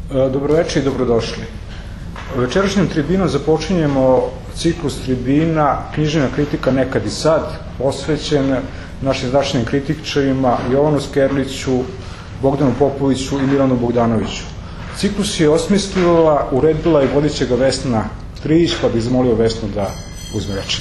Dobroveče i dobrodošli. Večerašnjom tribinom započinjemo ciklus tribina Književna kritika nekad i sad, posvećen našim značajnim kritičarima Jovanu Skerliću, Bogdanu Popoviću i Milanu Bogdanoviću. Ciklus je osmislila, uredila i vodit će ga Vesna Trijić, pa bih zamolio Vesnu da uzme reč.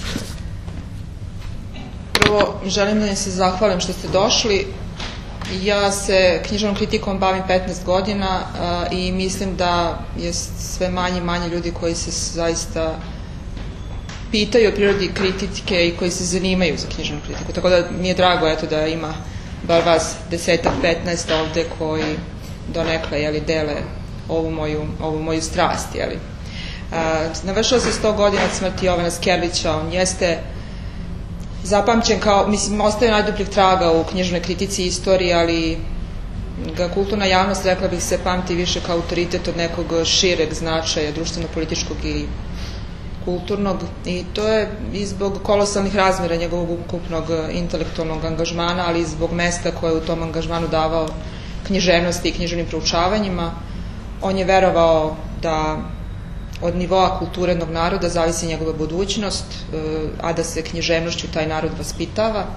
Prvo, želim da im se zahvalim što ste došli. Ja se književnom kritikom bavim 15 godina i mislim da je sve manje i manje ljudi koji se zaista pitaju o prirodi kritike i koji se zanimaju za književnu kritiku. Tako da mi je drago da ima bar vas 10-15 ovde koji donekle dele ovu moju strast. Navršilo se 100 godina od smrti Jovana Skerlića. On jeste zapamćen kao, ostaje najdubljeg traga u književnoj kritici i istoriji, ali ga kulturna javnost, rekla bih se, pamti više kao autoritet od nekog šireg značaja, društveno-političkog i kulturnog, i to je i zbog kolosalnih razmera njegovog ukupnog intelektualnog angažmana, ali i zbog mesta koje je u tom angažmanu davao književnosti i književnim proučavanjima. On je verovao da od nivoa kulture jednog naroda zavisi njegova budućnost, a da se književnošću taj narod vaspitava.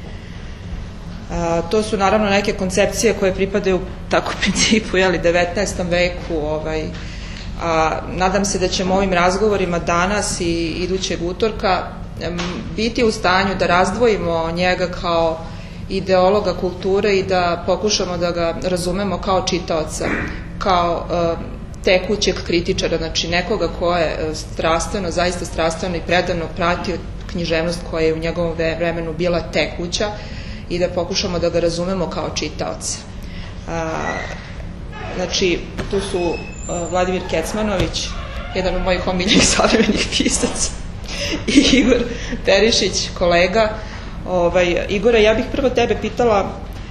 To su naravno neke koncepcije koje pripadaju tako principu 19. veku. Nadam se da ćemo ovim razgovorima danas i idućeg utorka biti u stanju da razdvojimo njega kao ideologa kulture i da pokušamo da ga razumemo kao čitaoca, kao tekućeg kritičara, znači nekoga ko je strastveno, zaista strastveno i predano pratio književnost koja je u njegovom vremenu bila tekuća i da pokušamo da ga razumemo kao čitaoca. Znači, tu su Vladimir Kecmanović, jedan od mojih omiljenih savremenih pisaca, i Igor Perišić, kolega. Igore, ja bih prvo tebe pitala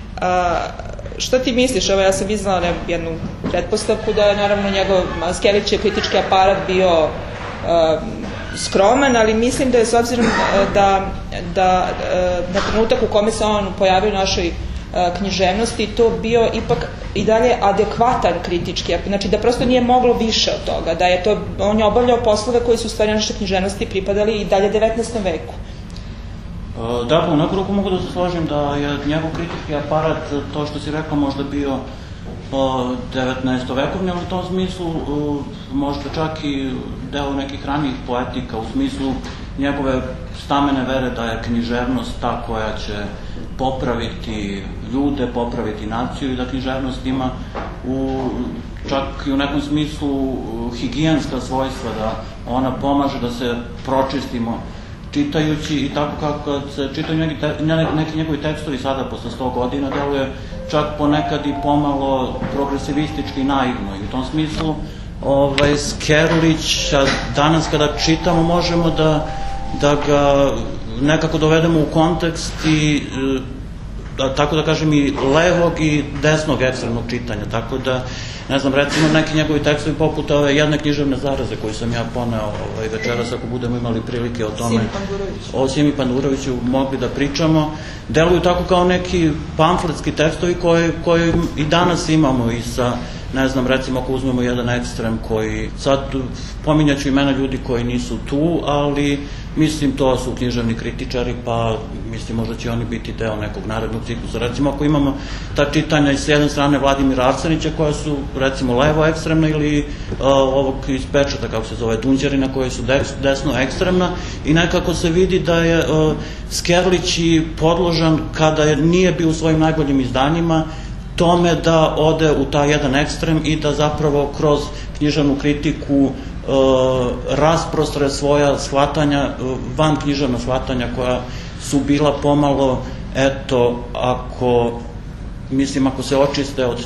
šta ti misliš? Ja sam iznala jednu pretpostavku da je naravno njegov Skerlićev kritički aparat bio skroman, ali mislim da je, s obzirom da na trenutak u kome se on pojavio u našoj književnosti, to bio ipak i dalje adekvatan kritički, znači da prosto nije moglo više od toga, da je to, on je obavljao poslove koji su u stvari naše književnosti pripadali i dalje 19. veku. Da, po neku ruku mogu da se složim da je njegov kritički aparat, to što si rekao, možda bio 19. vekovni, ali u tom smislu možda čak i deo nekih ranijih poetika, u smislu njegove stamene vere da je književnost ta koja će popraviti ljude, popraviti naciju i da književnost ima čak i u nekom smislu higijenska svojstva, da ona pomaže da se pročistimo čitajući, i tako kako se čitaju neki njegovi tekstovi sada posle 100 godina deluje čak ponekad i pomalo progresivistički naivno, i u tom smislu Skerlića danas kada čitamo možemo da ga nekako dovedemo u kontekst i tako da kažem i levog i desnog ekstremnog čitanja, tako da ne znam, recimo neki njegovi tekstovi poput ove jedne književne zaraze koju sam ja poneo večeras, ako budemo imali prilike o tome, o Simi Panduroviću mogli da pričamo, deluju tako kao neki pamfletski tekstovi koji i danas imamo i sa, ne znam, recimo ako uzmemo jedan ekstrem koji, sad pominjaću imena ljudi koji nisu tu, ali mislim to su književni kritičari, pa mislim možda će oni biti deo nekog narednog ciklusa. Recimo ako imamo ta čitanja s jedne strane Vladimira Arsenića koja su recimo levo ekstremna, ili ovog iz Pečata, kako se zove, Dunđerina, koje su desno ekstremna, i nekako se vidi da je Skerlić podložan, kada nije bio u svojim najboljim izdanjima, tome da ode u taj jedan ekstrem i da zapravo kroz književnu kritiku rasprostre svoja shvatanja, van književna shvatanja koja su bila pomalo, eto, ako se očiste od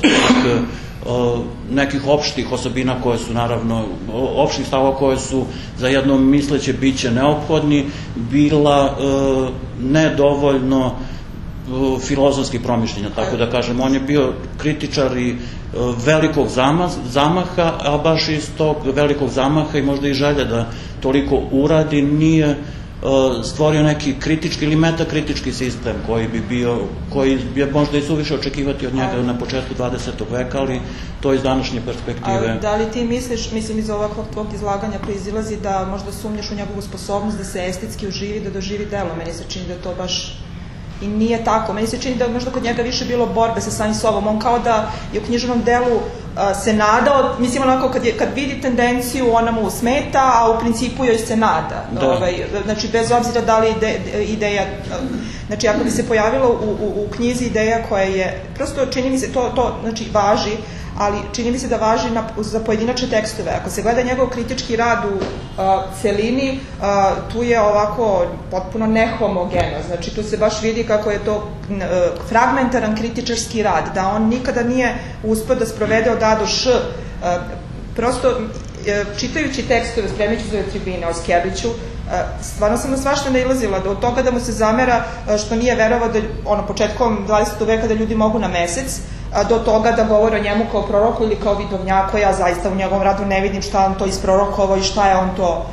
nekih opštih osobina koje su naravno, opštih stavova koje su za jedno misleće biće neophodni, bila nedovoljno filozofskih promišljenja, tako da kažem. On je bio kritičar i velikog zamaha, a baš iz tog velikog zamaha i možda i želja da toliko uradi nije stvorio neki kritički ili metakritički sistem koji je možda i suviše očekivati od njega na početku 20. veka, ali to iz današnje perspektive. Ali da li ti misliš, mislim iz ovakvog tvog izlaganja proizilazi da možda sumnjaš u njegovu sposobnost da se estetski uživi, da doživi delo? Meni se čini da to baš i nije tako. Meni se čini da možda kod njega više bilo borbe sa samim sobom. On kao da je u književnom delu se nadao, mislim onako kad vidi tendenciju ona mu smeta, a u principu joj se nada. Znači bez obzira da li ideja, znači ako bi se pojavila u knjizi ideja koja je, prosto čini mi se to znači važi, ali čini mi se da važi za pojedinačne tekstove. Ako se gleda njegov kritički rad u celini, tu je ovako potpuno nehomogeno. Znači tu se baš vidi kako je to fragmentaran kritičarski rad, da on nikada nije uspeo da sprovede od A do Š. Prosto, čitajući tekstove, spremajući za tribine o Skerliću, stvarno sam na svašta nailazila, od toga da mu se zamera što nije verovao da početkom 20. veka da ljudi mogu na mesec, do toga da govore o njemu kao proroku ili kao vidovnjaku. Ja zaista u njegovom radu ne vidim šta on to isprorokovao i šta je on to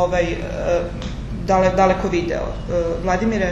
daleko video. Vladimire?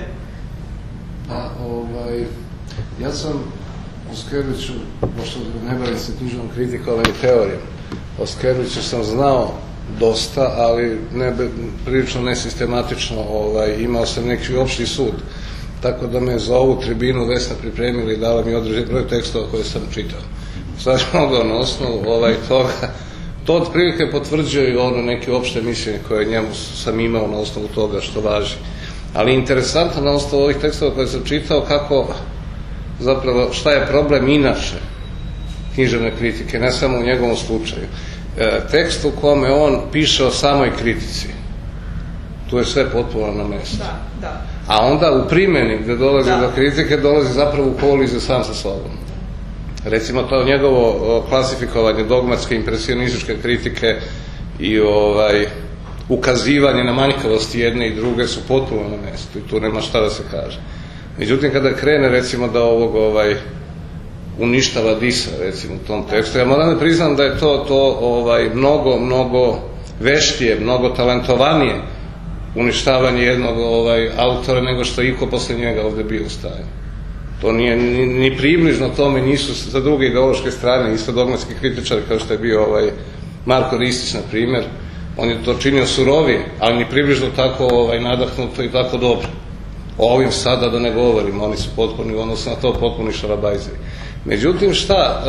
Ja sam o Skerliću, pošto ne bavim se knjižnom kritikom i teorijom, o Skerliću sam znao dosta, ali prilično nesistematično, imao sam neki opšti sud, tako da me za ovu tribinu Vesna pripremila i dala mi određen broj tekstova koje sam čitao. Sad ću mogao na osnovu toga, to otprilike potvrđuje ono neke opšte mišljenje koje njemu sam imao na osnovu toga što važi. Ali interesantno na osnovu ovih tekstova koje sam čitao kako zapravo šta je problem inače književne kritike, ne samo u njegovom slučaju. Tekst u kome on piše o samoj kritici, tu je sve potpuno na mjestu. A onda u primjeni gde dolazi do kritike, dolazi zapravo u koliziju sam sa sobom. Recimo to njegovo klasifikovanje dogmatske, impresionističke kritike i ukazivanje na manjkavosti jedne i druge su potpuno na mjestu i tu nema šta da se kaže. Međutim, kada krene recimo da ovog uništava Disa, recimo u tom tekstu, ja moram da priznam da je to mnogo veštije, mnogo talentovanije uništavanje jednog autora nego što je iko posle njega ovde bio u stanju. To nije ni približno tome, nisu sa druge ideološke strane isto dogmatski kritičar kao što je bio Marko Ristić, na primjer. On je to činio surovije, ali ni približno tako nadahnuto i tako dobro. O ovim sada da ne govorim, oni su potpuni, odnosno na to potpuni šalabajzeri. Međutim, šta?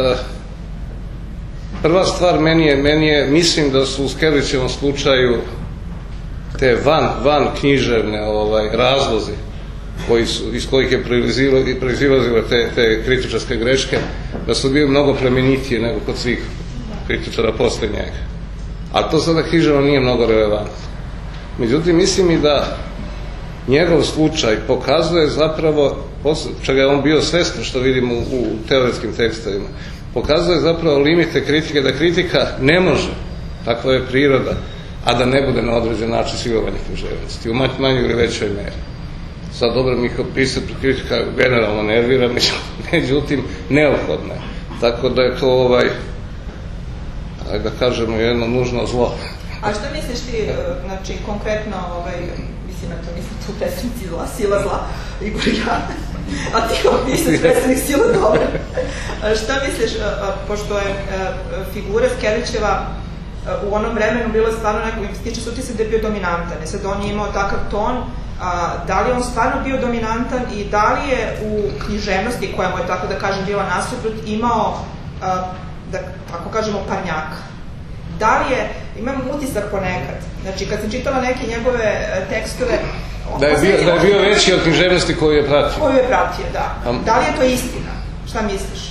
Prva stvar meni je, mislim da su u Skerlićevom slučaju te van književne razlozi iz kojih je proizilazile te kritičarske greške, da su bili mnogo plemenitije nego kod svih kritičara posle njega. A to sada književno nije mnogo relevantno. Međutim, mislim i da njegov slučaj pokazuje zapravo, čega je on bio svestan što vidimo u teoretskim tekstovima, pokazuje zapravo limite kritike, da kritika ne može, takva je priroda, a da ne bude na određen način silovanje književnosti, u manjoj ili većoj meri. Sad dobro mi pisati kritika generalno nervira, međutim neophodno je. Tako da je to da kažemo jedno nužno zlo. A što misliš ti, znači konkretno, mislim na to, mislim tu predstavnici zla, sila zla, Igor i ja, a ti misliš predstavnik sila dobra. Šta misliš, pošto je figura Skerlićeva u onom vremenu bilo stvarno neko, stiče se utisak da je bio dominantan, i sad on je imao takav ton, da li je on stvarno bio dominantan i da li je u književnosti, koja mu je, tako da kažem, bila nasuprot, imao, da tako kažemo, parnjaka? Da li je, imam utisak ponekad, znači kad sam čitala neke njegove tekstove, da je bio veći od književnosti koju je pratio. Koju je pratio, da. Da li je to istina? Šta misliš?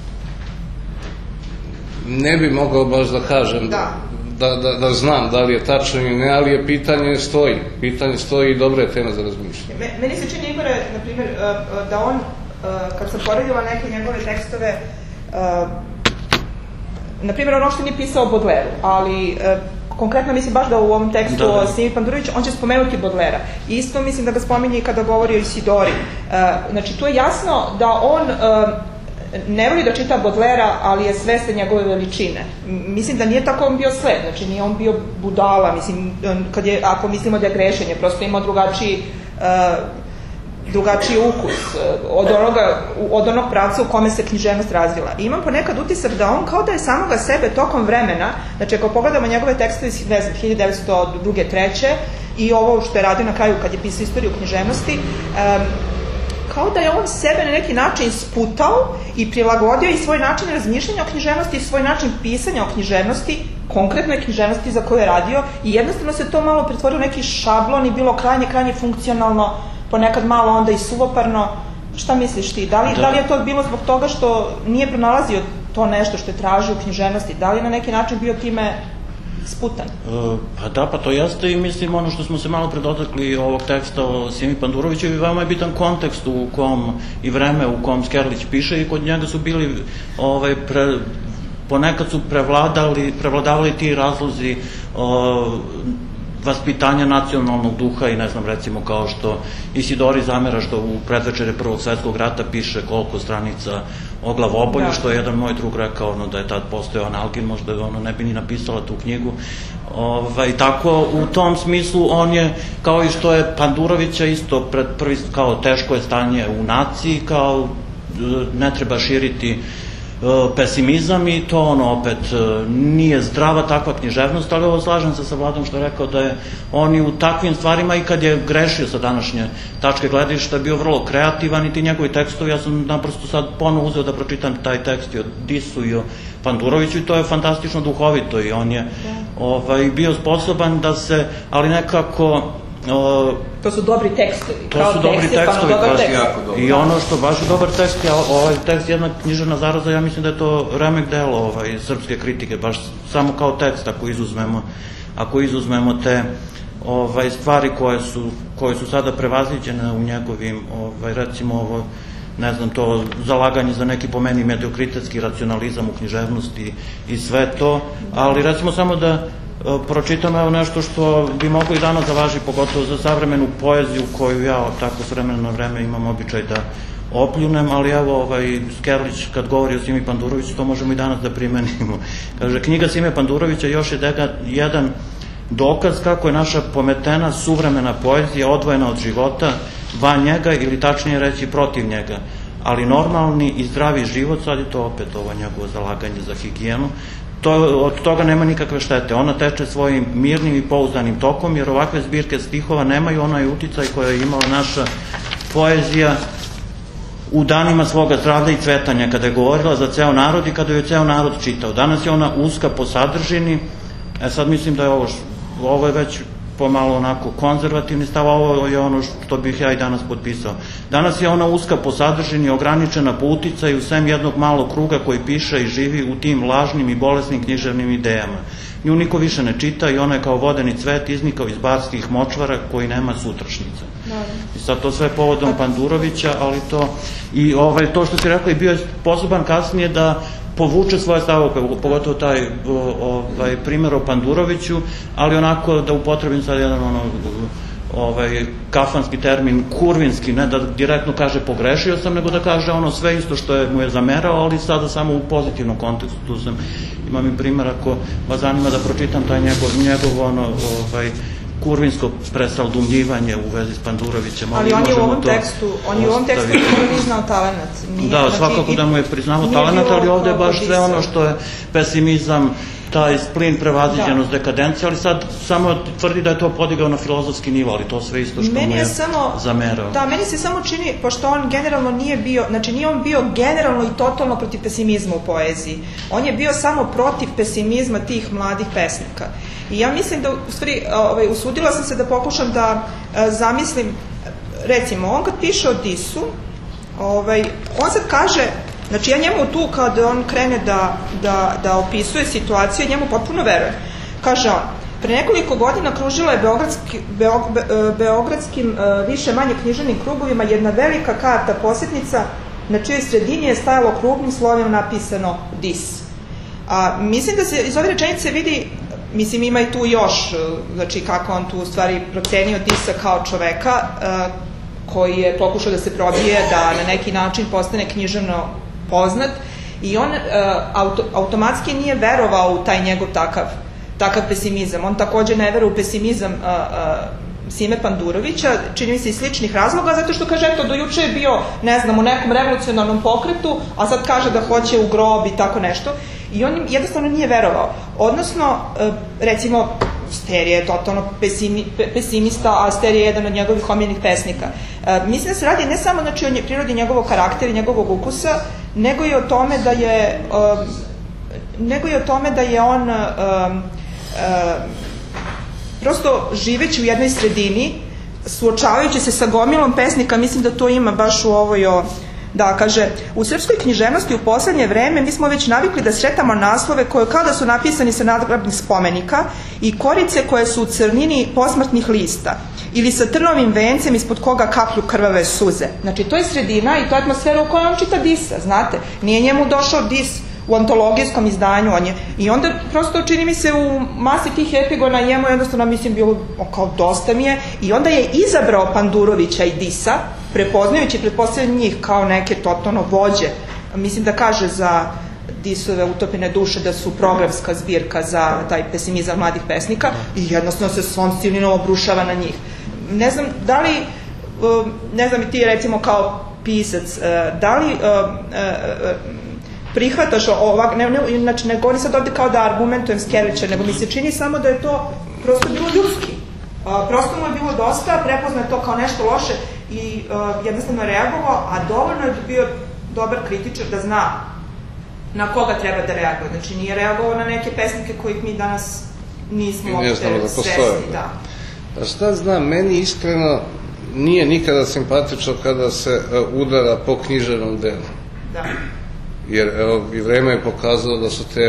Ne bi mogao baš da kažem da znam da li je tačno ili ne, ali je pitanje stoji. Pitanje stoji i dobra je tema za razmišljanje. Meni se čini, Igore, na primjer, da on, kad sam poredila neke njegove tekstove, na primjer, on uopšte nije pisao o Baudelaireu, ali konkretno mislim baš da u ovom tekstu o Simi Pandurović, on će spomenuti Baudelaira. Isto mislim da ga spominje i kada govori o Isidori. Znači, tu je jasno da on ne voli da čita Baudelaira, ali je svestan njegove veličine. Mislim da nije tako on bio slep, znači nije on bio budala, mislim, ako mislimo da je grešenje, prosto imao drugačiji ukus od onog pravca u kome se književnost razvila. I imam ponekad utisak da on kao da je samoga sebe tokom vremena, znači ako pogledamo njegove tekstove iz 1902. 3. i ovo što je radio na kraju kad je pisao istoriju književnosti, kao da je on sebe na neki način sputao i prilagodio i svoj način razmišljanja o književnosti i svoj način pisanja o književnosti, konkretnoj književnosti za koju je radio, i jednostavno se to malo pretvorio u neki šablon i bilo krajnje funkcionalno, ponekad malo onda i suvoparno. Šta misliš ti? Da li je to bilo zbog toga što nije pronalazio to nešto što je tražio u književnosti? Da li je na neki način bio time sputan? Pa to jeste, i mislim ono što smo se malo predotakli ovog teksta o Simi Panduroviću, i veoma je bitan kontekst u kom i vreme u kom Skerlić piše, i kod njega su bili ponekad su prevladavali ti razlozi vaspitanja nacionalnog duha, i ne znam, recimo kao što Isidori zamera što u predvečere Prvog svetskog rata piše koliko stranica o glavobolju, što je jedan moj drug rekao da je tad postojao Analgin, možda ne bi ni napisala tu knjigu. Tako, u tom smislu on je, kao i što je Pandurovića isto pred prvi, kao teško je stanje u naciji, kao ne treba širiti pesimizam, i to opet nije zdrava takva književnost, ali ovo slažem se sa Vladom što je rekao da je on i u takvim stvarima, i kad je grešio sa današnje tačke gledišta, bio vrlo kreativan, i ti njegovi tekstovi, ja sam naprosto sad ponovo uzeo da pročitam taj tekst i o Disu i o Panduroviću, i to je fantastično duhovito, i on je bio sposoban da se, ali nekako to su dobri tekstovi. To su dobri tekstovi, i ono što baš je dobar tekst, ovaj tekst jedna književna zaraza, ja mislim da je to remek delo srpske kritike, baš samo kao tekst, ako izuzmemo te stvari koje su sada prevaziđene u njegovim, recimo ovo, ne znam, to zalaganje za neki po meni mediokritetski racionalizam u književnosti i sve to, ali recimo samo da pročitam evo nešto što bi moglo i danas da važi, pogotovo za savremenu poeziju koju ja tako s vremena na vreme imam običaj da opljunem, ali evo Skerlić kad govori o Simi Panduroviću, to možemo i danas da primenimo. Kaže, knjiga Sime Pandurovića još je jedan dokaz kako je naša pometena suvremena poezija odvojena od života, van njega, ili tačnije reći protiv njega, ali normalni i zdravi život, sad je to opet ovo njegovo zalaganje za higijenu, od toga nema nikakve štete. Ona teče svojim mirnim i pouzdanim tokom, jer ovakve zbirke stihova nemaju onaj uticaj koja je imala naša poezija u danima svoga zdravlja i cvetanja, kada je govorila za ceo narod i kada je ceo narod čitao. Danas je ona uska po sadržini, sad mislim da je ovo je već pomalo onako konzervativni stav, ovo je ono što bih ja i danas potpisao. Danas je ona uska po sadržini, ograničena po uticaju sem jednog malog kruga koji piše i živi u tim lažnim i bolesnim književnim idejama. Nju niko više ne čita i ona je kao vodeni cvet iznikao iz barskih močvara koji nema sutrašnjice. I sad to sve povodom Pandurovića, ali to, i to što si rekla, i bio je sposoban kasnije da povuče svoje stavove, pogotovo taj primer o Panduroviću, ali onako da upotrebim sad jedan kafanski termin, kurvinski, ne da direktno kaže pogrešio sam, nego da kaže ono sve isto što mu je zamerao, ali sada samo u pozitivnom kontekstu. Tu imam i primer, ako vas zanima da pročitam taj njegov kurvinsko presaldumljivanje u vezi s Pandurovićem. Ali on je u ovom tekstu priznao talenat. Da, svakako da mu je priznao talenat, ali ovde je baš sve ono što je pesimizam, taj splin, prevaziđenost, dekadencija, ali sad samo tvrdi da je to podigao na filozofski nivo, ali to sve isto što mu je zamerao. Da, meni se samo čini, pošto on generalno nije bio, znači nije on bio generalno i totalno protiv pesimizma u poeziji. On je bio samo protiv pesimizma tih mladih pesnika. I ja mislim da, u stvari, usudila sam se da pokušam da zamislim, recimo, on kad piše o Disu, on sad kaže, znači ja njemu tu kad on krene da opisuje situaciju, njemu potpuno verujem. Kaže on, pre nekoliko godina kružila je beogradskim više manje književnim krugovima jedna velika karta posjetnica na čijoj sredini je stajalo krupnim slovima napisano Dis. Mislim da se iz ove rečenice vidi, mislim ima i tu još, znači kako on tu u stvari procenio Disa kao čoveka koji je pokušao da se probije, da na neki način postane književno poznat i on automatski nije verovao u taj njegov takav pesimizam. On takođe ne veruje u pesimizam Sime Pandurovića, čini mi se iz sličnih razloga, zato što kaže, eto, do juče je bio, ne znam, u nekom revolucionarnom pokretu, a sad kaže da hoće u grob i tako nešto. I on jednostavno nije verovao. Odnosno, recimo, Sterija je totalno pesimista, a Sterija je jedan od njegovih omiljenih pesnika. Mislim da se radi ne samo o prirodi njegovog karaktera i njegovog ukusa, nego i o tome da je on prosto živeći u jednoj sredini, suočavajući se sa gomilom pesnika, mislim da to ima baš u ovoj, da kaže, u srpskoj književnosti u poslednje vreme mi smo već navikli da sretamo naslove koje kao da su napisani sa nadgrobnih spomenika i korice koje su u crnini posmrtnih lista ili sa trnovim vencem ispod koga kaplju krvave suze. Znači, to je sredina i to je atmosfera u kojoj on čita Disa, znate. Nije njemu došao Dis u antologijskom izdanju, i onda prosto čini mi se u masi tih epigona njemu jednostavno, mislim, bilo kao dosta mi je, i onda je izabrao Pandurovića i Disa, prepoznajući pretpostavljanje njih kao neke totalno vođe. Mislim da kaže za Disove Utopljene duše da su programska zbirka za taj pesimizam mladih pesnika i jednostavno se svom silinom obrušava na njih. Ne znam, da li, ne znam i ti recimo kao pisac, da li prihvataš ovak, znači ne govorim sad ovde kao da argumentujem Skerlića, nego mi se čini samo da je to prosto bilo ljudski. Prosto mu je bilo dosta, prepoznao je to kao nešto loše i jednostavno je reagovao, a dovoljno je bio dobar kritičar da zna na koga treba da reaguje. Znači nije reagovao na neke pesnike kojih mi danas nismo uopšte svesni. Šta znam, meni iskreno nije nikada simpatično kada se udara po književnom delu. Da. Jer i vreme je pokazalo da su te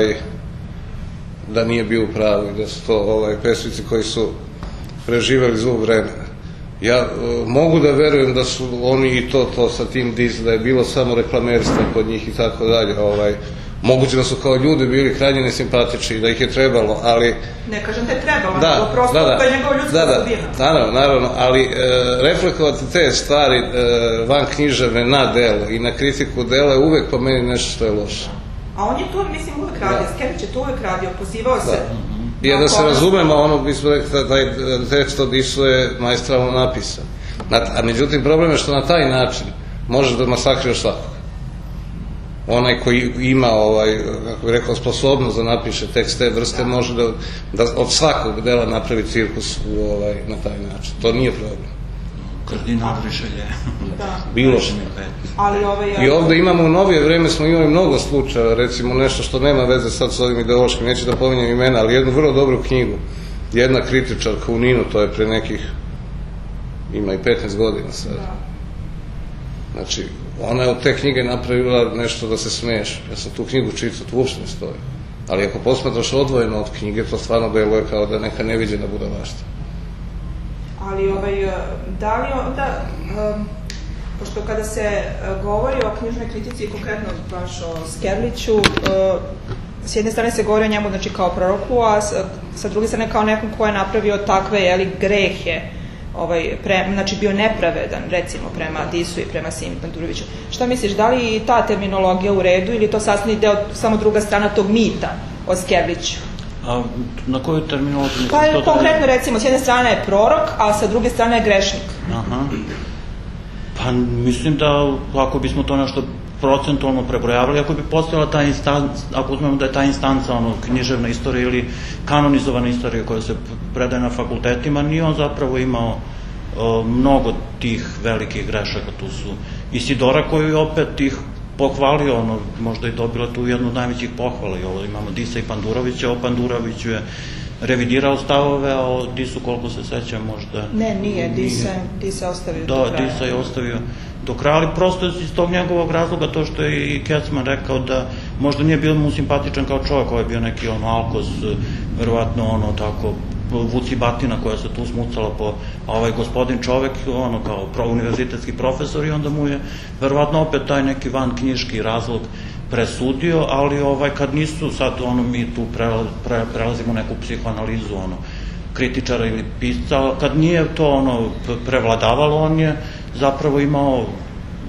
da nije bio u pravu i da su to pesnici koji su preživeli zlog vremena. Ja mogu da verujem da su oni i to sa tim Dis, da je bilo samo reklamerstva kod njih i tako dalje. Moguće da su kao ljudi bili krajnje nesimpatični, da ih je trebalo, ali... Ne kažem da je trebalo, nego prosto to je njegova ljudska osobina. Naravno, ali reflekovati te stvari van književne na delo i na kritiku dela je uvek po meni nešto što je loše. A on je to, mislim, uvek radio, Skerlić je to uvek radio, pozivao se... I da se razumemo, bismo rekli da taj tekst od Disu je maestralno napisan. A međutim, problem je što na taj način možeš da masakriraš svakog. Onaj koji ima, kako bih rekao, sposobnost da napiše tekst te vrste, može da od svakog dela napravi cirkus na taj način. To nije problem. Kardinal Rišelje. Bilo što. I ovde imamo, u novije vreme smo imali mnogo slučaja, recimo nešto što nema veze sad s ovim ideološkim, neću da pominjem imena, ali jednu vrlo dobru knjigu, jedna kritičarka u Ninu, to je pre nekih, ima i 15 godina sad. Znači, ona je od te knjige napravila nešto da se smeješ. Ja sam tu knjigu čitao, tu uopšte ne stoji. Ali ako posmatraš odvojeno od knjige, to stvarno deluje kao da neka neviđena budalaština. Ali da li onda, pošto kada se govori o knjižnoj kritici i konkretno baš o Skerliću, s jedne strane se govori o njemu, znači kao proroku, a sa druge strane kao nekom ko je napravio takve grehe, znači bio nepravedan, recimo, prema Disu i prema Simi Panduroviću. Šta misliš, da li ta terminologija u redu ili to sastavni deo samo druga strana tog mita o Skerliću? A na koju terminologiju? Pa konkretno, recimo, s jedne strane je prorok, a sa druge strane je grešnik. Aha. Pa mislim da ako bismo to nešto procentualno prebrojavali, ako bi postojala ta instanca, ako uzmemo da je ta instanca književna istorija ili kanonizovana istorija koja se predaje na fakultetima, nije on zapravo imao mnogo tih velikih grešaka. Tu su Isidora koju je opet ih pohvalio, možda i dobila tu jednu od najvećih pohvala. Imamo Disa i Pandurovića, o Panduroviću je revidirao stavove, a o Disu, koliko se sećam, možda... Ne, nije, Disa ostavio do kraja. Da, Disa je ostavio do kraja, ali prosto iz tog njegovog razloga, to što je i Kecman rekao da možda nije bio mu simpatičan kao čovjek, ovaj je bio neki alkos, verovatno tako vucibatina koja se tu smucala a ovaj gospodin čovek, kao univerzitetski profesor, i onda mu je verovatno opet taj neki van knjiški razlog presudio, ali kad nisu, sad mi tu prelazimo neku psihoanalizu kritičara ili pisca, kad nije to prevladavalo, on je zapravo imao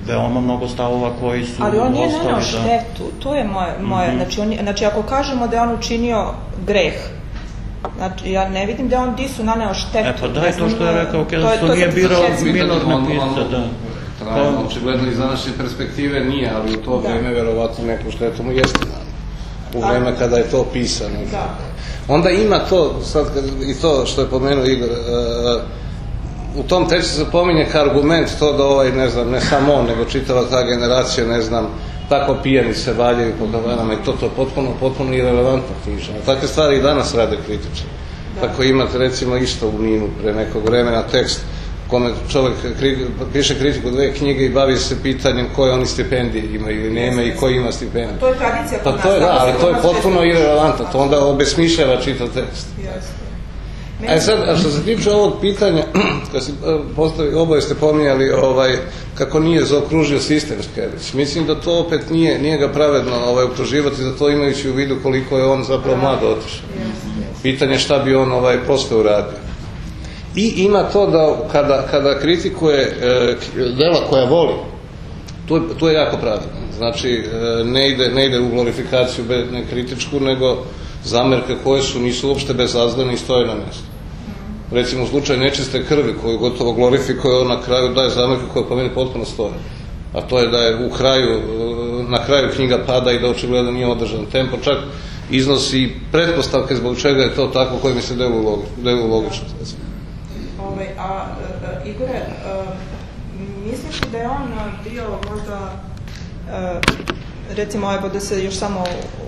veoma mnogo stavova koji su ali on nije ostali naneo štetu, to je moje, znači ako kažemo da je on učinio greh, znači ja ne vidim da je on Disu naneo štetu. Pa da, i to što je rekao, da to nije birao minorna pista, da. Očigledno iz današnje perspektive nije, ali u to vreme verovatno neku štetu mu jeste naneo. U vreme kada je to pisano. Onda ima to, sad i to što je pomenuo Igor, u tom tekstu se pominje kao argument to da ne znam, ne samo on, nego čitava ta generacija, ne znam, tako pijani se valjaju po kavanama i to je potpuno irelevantno književno. Takve stvari i danas rade kritičari. Tako imate recimo isto u Ninu pre nekog vremena tekst kome čovjek piše kritiku 2 knjige i bavi se pitanjem koje oni stipendije imaju ili nema i ko ima stipendije. To je tradicija kod nas. Pa to je, da, ali to je potpuno irelevantno, to onda obesmišljava čitav tekst. Sad, a što se tiče ovog pitanja, oboje ste pominjali kako nije zaokružio sistem Skerlić. Mislim da to opet nije ga pravedno optuživati za to, imajući u vidu koliko je on zapravo mlado otišao. Pitanje šta bi on posle uradio. I ima to da kada kritikuje dela koja voli, to je jako pravedno. Znači, ne ide u glorifikaciju ne kritičku, nego zamerke koje nisu uopšte bezazlene i stoje na mjestu. Recimo u slučaju Nečiste krvi koju gotovo glorifikuje, on na kraju daje zamerke koje po meni potpuno stoje. A to je da je na kraju knjiga pada i da očigledno nije održan tempo, čak iznosi pretpostavke zbog čega je to tako koje mi se deluju logično. A Igore, misliš da je on bio možda, recimo da se još samo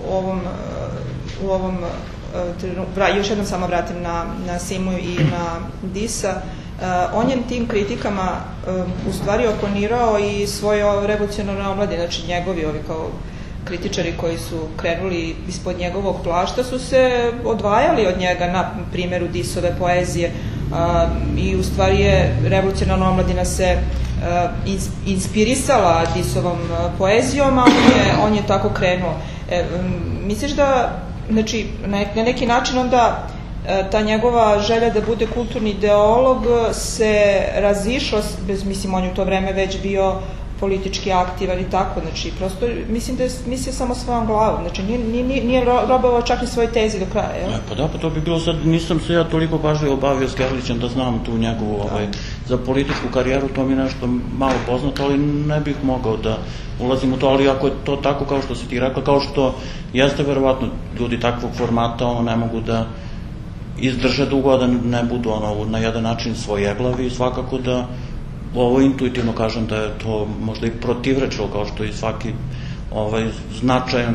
u ovom još jednom samo vratim na Simu i na Disa, on je tim kritikama u stvari oponirao i svoje revolucionarne omladine, znači njegovi ovi kao kritičari koji su krenuli ispod njegovog plašta su se odvajali od njega na primjeru Disove poezije i u stvari je revolucionarna omladina se inspirisala Disovom poezijom, a on je tako krenuo. Misliš da, znači, na neki način onda ta njegova želja da bude kulturni ideolog se razišla, mislim, on je u to vreme već bio politički aktivan i tako, znači, prosto mislim da je mislio samo svojom glavom, znači nije robovao čak i svoje tezi do kraja, jel? Pa da, pa to bi bilo sad, nisam se ja toliko pažljivo bavio Skerlićem da znam tu njegovu, za političku karijeru, to mi je nešto malo poznato, ali ne bih mogao da ulazim u to, ali ako je to tako kao što si ti rekla, kao što jeste verovatno ljudi takvog formata, ne mogu da izdrže dugo, da ne budu na jedan način svojeglavi i svakako da ovo intuitivno kažem da je to možda i protivrečilo, kao što i svaki značajan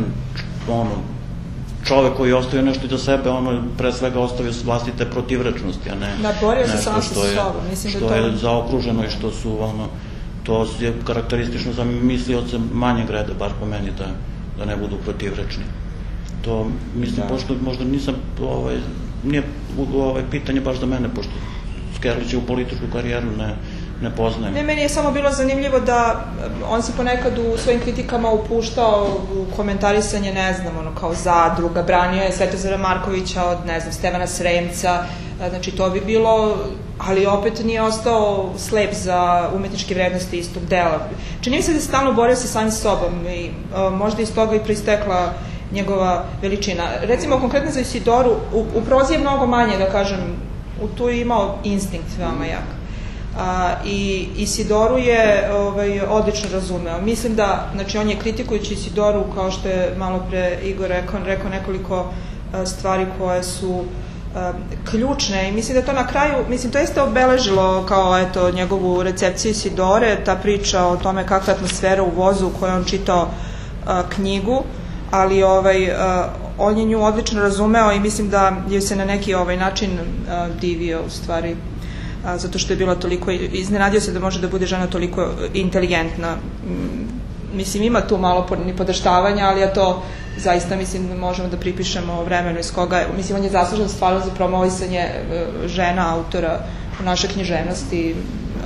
čovek koji ostavio nešto iza sebe, pre svega ostavio vlastite protivrečnosti, a ne nešto što je zaokruženo i što su to je karakteristično za mislioce manjeg reda, bar po meni, da ne budu protivrečni. To mislim, pošto možda nisam nije pitanje baš za mene, pošto Skerlić je u političku karijeru ne poznajem. Ne, meni je samo bilo zanimljivo da on se ponekad u svojim kritikama upuštao u komentarisanje, ne znam, kao Zadruga, branio je Svetozara Markovića od, ne znam, Stevana Sremca, znači to bi bilo, ali opet nije ostao slep za umetničke vrednosti istog dela. Čini mi se da se stalno borio sa samim sobom i možda iz toga i proistekla njegova veličina. Recimo, konkretno za Isidoru, u prozi je mnogo manje, da kažem, tu je imao instinkt veoma jak. I Isidoru je odlično razumeo. Mislim da, znači, on je kritikujući Isidoru, kao što je malo pre Igor rekao nekoliko stvari koje su ključne i mislim da to na kraju, mislim, to jeste obeležilo kao, eto, njegovu recepciju Isidore, ta priča o tome kakva je atmosfera u vozu u kojoj on čitao knjigu, ali on je nju odlično razumeo i mislim da je se na neki način divio, u stvari, zato što je bila toliko, iznenadio se da može da bude žena toliko inteligentna. Mislim, ima tu malo nipodaštavanja, ali ja to zaista, mislim, možemo da pripišemo vremenu iz koga, mislim, on je zaslužan stvarno za promovisanje žena, autora u našoj književnosti.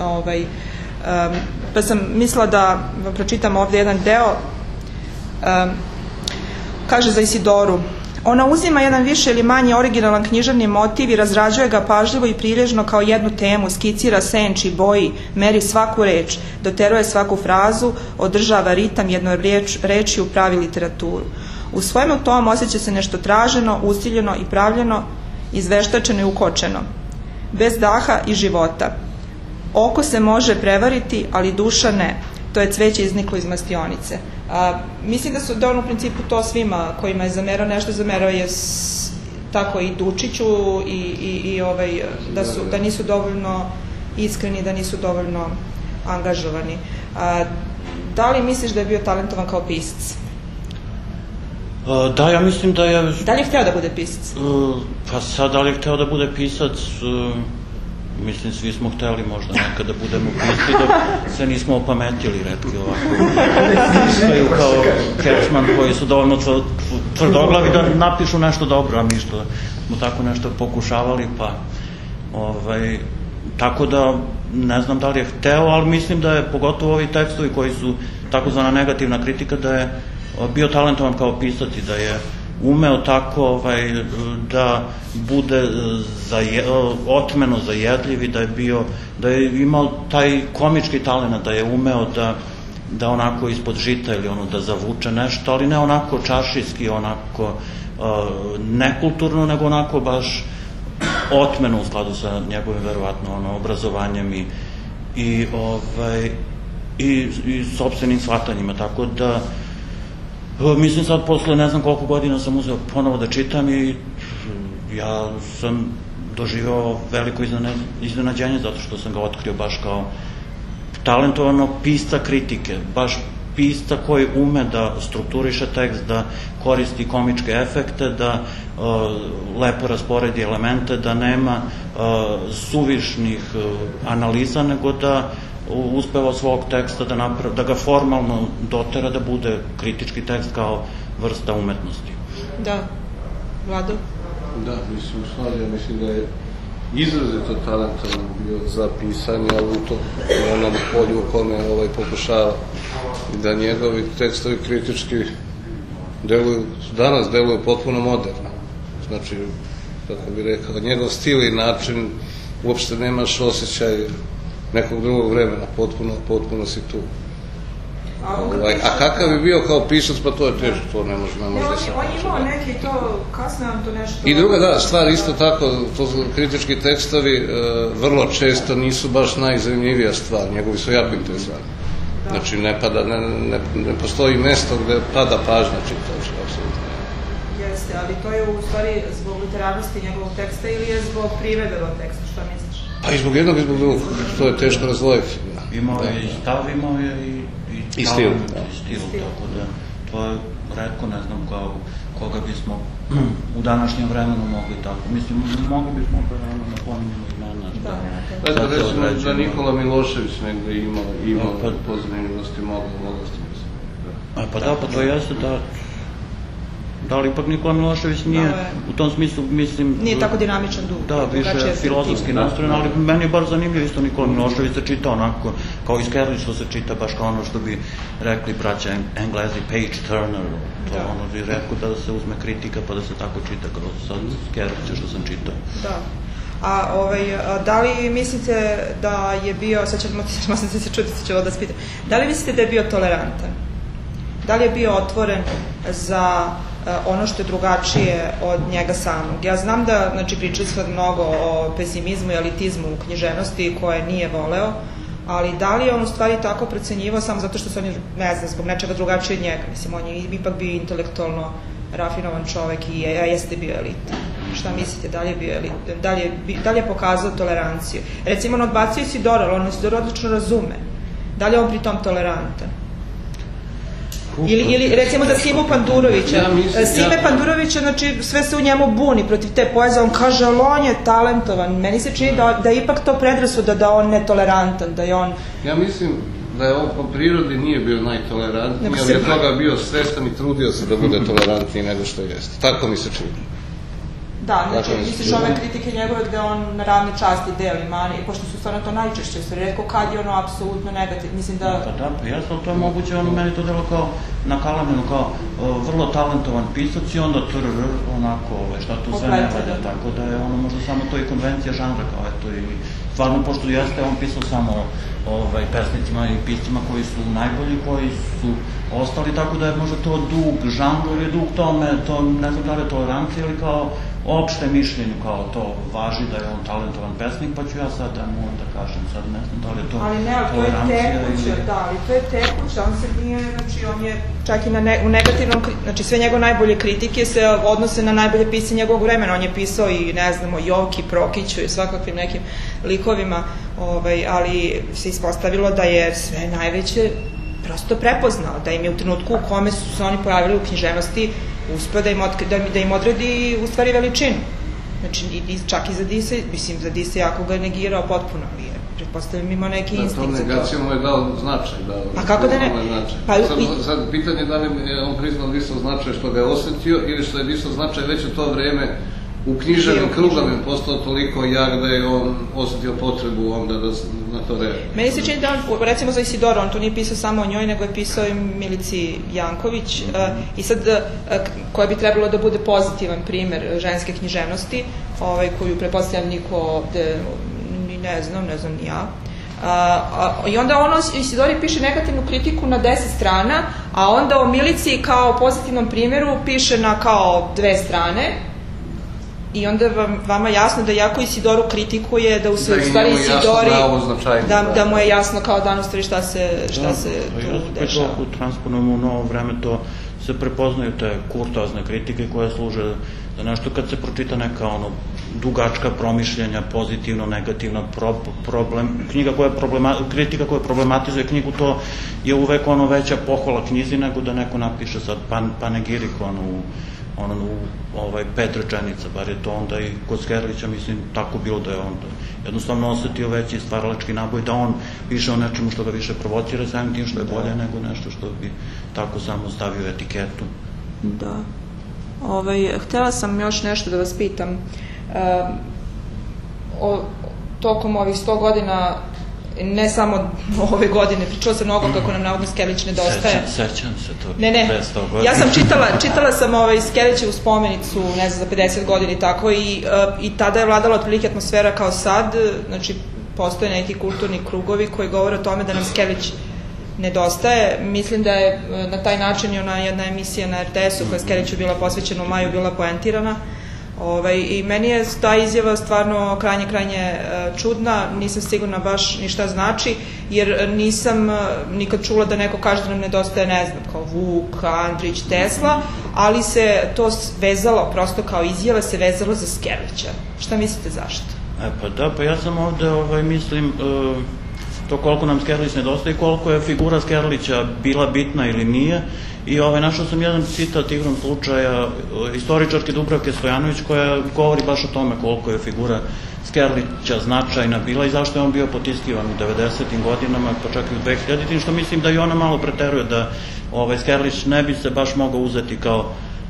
Pa sam mislila da vam pročitam ovde jedan deo. Kaže za Isidoru: Ona uzima jedan više ili manje originalan književni motiv i razrađuje ga pažljivo i prilježno kao jednu temu, skicira, senči, boji, meri svaku reč, doteruje svaku frazu, održava ritam jednom reči u pravi literaturu. U svojemu tom osjeća se nešto traženo, usiljeno i pravljeno, izveštačeno i ukočeno, bez daha i života. Oko se može prevariti, ali duša ne. To je cveće izniklo iz mastionice. Mislim da on u principu to svima kojima je zamerao nešto, zamerao je tako i Dučiću i da nisu dovoljno iskreni, da nisu dovoljno angažovani. Da li misliš da je bio talentovan kao pisac? Da, ja mislim da je... Da li je hteo da bude pisac? Pa sad, da li je hteo da bude pisac... Mislim, svi smo hteli možda nekad da budemo pisci, dok se nismo opametili, retki ovako. Istaju kao Kerčman koji su dovoljno tvrdoglavi da napišu nešto dobro, a mi što smo tako nešto pokušavali, pa... Tako da, ne znam da li je hteo, ali mislim da je, pogotovo ovi tekstovi koji su takozvana negativna kritika, da je bio talentovan kao pisac i da je umeo tako da bude otmeno zajedljiv i da je imao taj komički talent, da je umeo da onako ispod žita ili da zavuče nešto, ali ne onako čaršijski, onako nekulturno, nego onako baš otmeno u skladu sa njegovim verovatno obrazovanjem i sopstvenim shvatanjima, tako da mislim sad posle ne znam koliko godina sam uzeo ponovo da čitam i ja sam doživeo veliko iznenađenje zato što sam ga otkrio baš kao talentovanog pisca kritike, baš pisca koji ume da strukturiše tekst, da koristi komičke efekte, da lepo rasporedi elemente, da nema suvišnih analiza, nego da uspeva svog teksta da ga formalno dotera da bude kritički tekst kao vrsta umetnosti. Da. Vlado? Da, mislim da je izrazito talentovan bio za pisanje, ali u onom polju u kome pokušava da njegovi tekstovi kritički danas deluju potpuno moderno. Znači, kako bih rekao, njegov stil i način uopšte nemaš osjećaj nekog drugog vremena, potpuno si tu. A kakav bi bio kao pisac, pa to je teško, to ne može da se... On je imao neki to, kasno nam to nešto... I druga stvar, isto tako, to su kritički tekstovi, vrlo često nisu baš najzanimljivija stvar, njegovi su jako interesantni. Znači, ne postoji mesto gde pada pažnja čitaoča, apsolutno. Jeste, ali to je u stvari zbog literarnosti njegovog teksta ili je zbog privede od teksta, šta misliš? Pa i zbog jednog i zbog drugog, to je teško razvojiti. Imao je i stav, imao je i stil. Tako da to je retko, ne znam koga bismo u današnjem vremenu mogli tako. Mislim, mogli bismo da pominjamo imena. Recimo da Nikola Milošević negde imao pozanimljivosti, mogli ste mislim. Pa da, pa to jeste da li ipak Nikola Milošević nije u tom smislu, mislim... Nije tako dinamičan duh. Da, više filozofski nastrojen, ali meni je bar zanimljivo isto Nikola Milošević se čita onako, kao iz Kerlić što se čita baš kao ono što bi rekli braća Englezi page turner, to ono bi rekao da se uzme kritika pa da se tako čita kao sad Kerlića što sam čitao. Da. A da li mislite da je bio, sad ćemo se čuti, sad ću ovo da spitam, da li mislite da je bio tolerantan? Da li je bio otvoren za ono što je drugačije od njega samog? Ja znam da, znači, pričali smo mnogo o pesimizmu i elitizmu u književnosti koje nije voleo, ali da li je on u stvari tako procenjivao samo zato što se on je, ne znam, zbog nečega drugačije od njega? Mislim, on je ipak bio intelektualno rafinovan čovek i jeste bio elita. Šta mislite, da li je bio elita? Da li je pokazao toleranciju? Recimo, on odbacio Isidora, ali on Isidora odlično razume. Da li je on pri tom tolerantan? Ili recimo da Simu Pandurovića, Sime Pandurovića, znači sve se u njemu buni protiv te poezije, on kaže, ali on je talentovan, meni se čini da je ipak to predrasuda da on netolerantan, da je on... Ja mislim da je on po prirodi nije bio najtolerantniji, ali je toga bio svestan i trudio se da bude tolerantniji nego što jeste. Tako mi se čini. Da, znači, misliš ove kritike njegove gde on na ravne časti deli mani, pošto su stvarno to najčešće, sve redko kad je ono apsolutno negativ, mislim da... Pa da, jasno, to je moguće, ono meni to delo kao nakalamljeno, kao vrlo talentovan pisac i onda onako, šta tu sve ne valja, tako da je ono možda samo to i konvencija žanra kao eto i stvarno, pošto jeste on pisao samo pesnicima i piscima koji su najbolji, koji su ostali, tako da je možda to dug žanru ili dug tome, to ne znam da li je tolerancija ili kao opšte mišljenju, kao to važi da je on talentovan pesnik, pa ću ja sad da mu onda kažem, sad ne znam da li je to tolerancija ili... Ali to je tekuće, on se nije, znači on je čak i u negativnom, znači sve njegove najbolje kritike se odnose na najbolje pisce njegovog vremena, on je pisao i ne znamo, Joki, Prokiću i svakakvim nekim likovima, ali se ispostavilo da je sve najveće prosto prepoznao, da im je u trenutku u kome su se oni pojavili u književnosti uspeo da im odredi u stvari veličinu. Znači, čak i za Disa, mislim, za Disa jako ga je negirao potpuno, ali je, pretpostavljam, imao neki instinkt za to. Da, to negacija mu je dao značaj. A kako da ne? Sad, pitanje je da li je on priznao Disov značaj što ga je osetio ili što je Disov značaj već u to vreme u književnim krugama postao toliko jak da je on osetio potrebu onda da na to reaguje. Meni se čini da on, recimo za Isidoru, on to nije pisao samo o njoj, nego je pisao i Milici Janković i sad, koja bi trebalo da bude pozitivan primer ženske književnosti, koju prepostavljam niko ovde, ne znam ni ja. I onda ono Isidori piše negativnu kritiku na 10 strana, a onda o Milici kao pozitivnom primjeru piše na kao 2 strane. I onda vama jasno da jako Isidoru kritikuje, da u stvari Isidori, da mu je jasno kao dan u stvari šta se tu dešava. Ako transponujemo u novo vreme, to se prepoznaju te kurtoazne kritike koje služe za nešto kad se pročita neka dugačka promišljenja, pozitivno, negativno, kritika koja problematizuje knjigu, to je uvek veća pohvala knjizi nego da neko napiše sad panegirik u 5 rečenica, bar je to onda i kod Skerlića, mislim, tako bilo da je on jednostavno osetio veći stvaralački naboj, da on piše o nečemu što ga više provocira, samim tim što je bolje nego nešto što bi tako samo stavio etiketu. Da. Htela sam još nešto da vas pitam. Tokom ovih 100 godina, ne samo ove godine, pričala sam mnogo kako nam navodno Skerlić nedostaje. Sećam se to. Ne, ja sam čitala sam Skerlićevu spomenicu, ne znam, za 50 godina i tako, i tada je vladala otprilike atmosfera kao sad, znači postoje neki kulturni krugovi koji govore o tome da nam Skerlić nedostaje. Mislim da je na taj način i ona jedna emisija na RTS-u koja je Skerliću bila posvećena u maju bila poentirana. I meni je ta izjava stvarno krajnje čudna, nisam sigurna baš ni šta znači, jer nisam nikad čula da neko kaže da nam nedostaje, ne znam, kao Vuk, Andrić, Tesla, ali se to vezalo, prosto kao izjava se vezalo za Skerlića. Šta mislite zašto? Pa ja sam ovde, mislim, to koliko nam Skerlić nedostaje i koliko je figura Skerlića bila bitna ili nije. I našao sam jedan citat igrom slučaja istoričarke Dubravke Stojanović koja govori baš o tome koliko je figura Skerlića značajna bila i zašto je on bio potiskivan u 90. godinama, pa čak i u 2000. Što mislim da i ona malo preteruje da Skerlić ne bi se baš mogao uzeti kao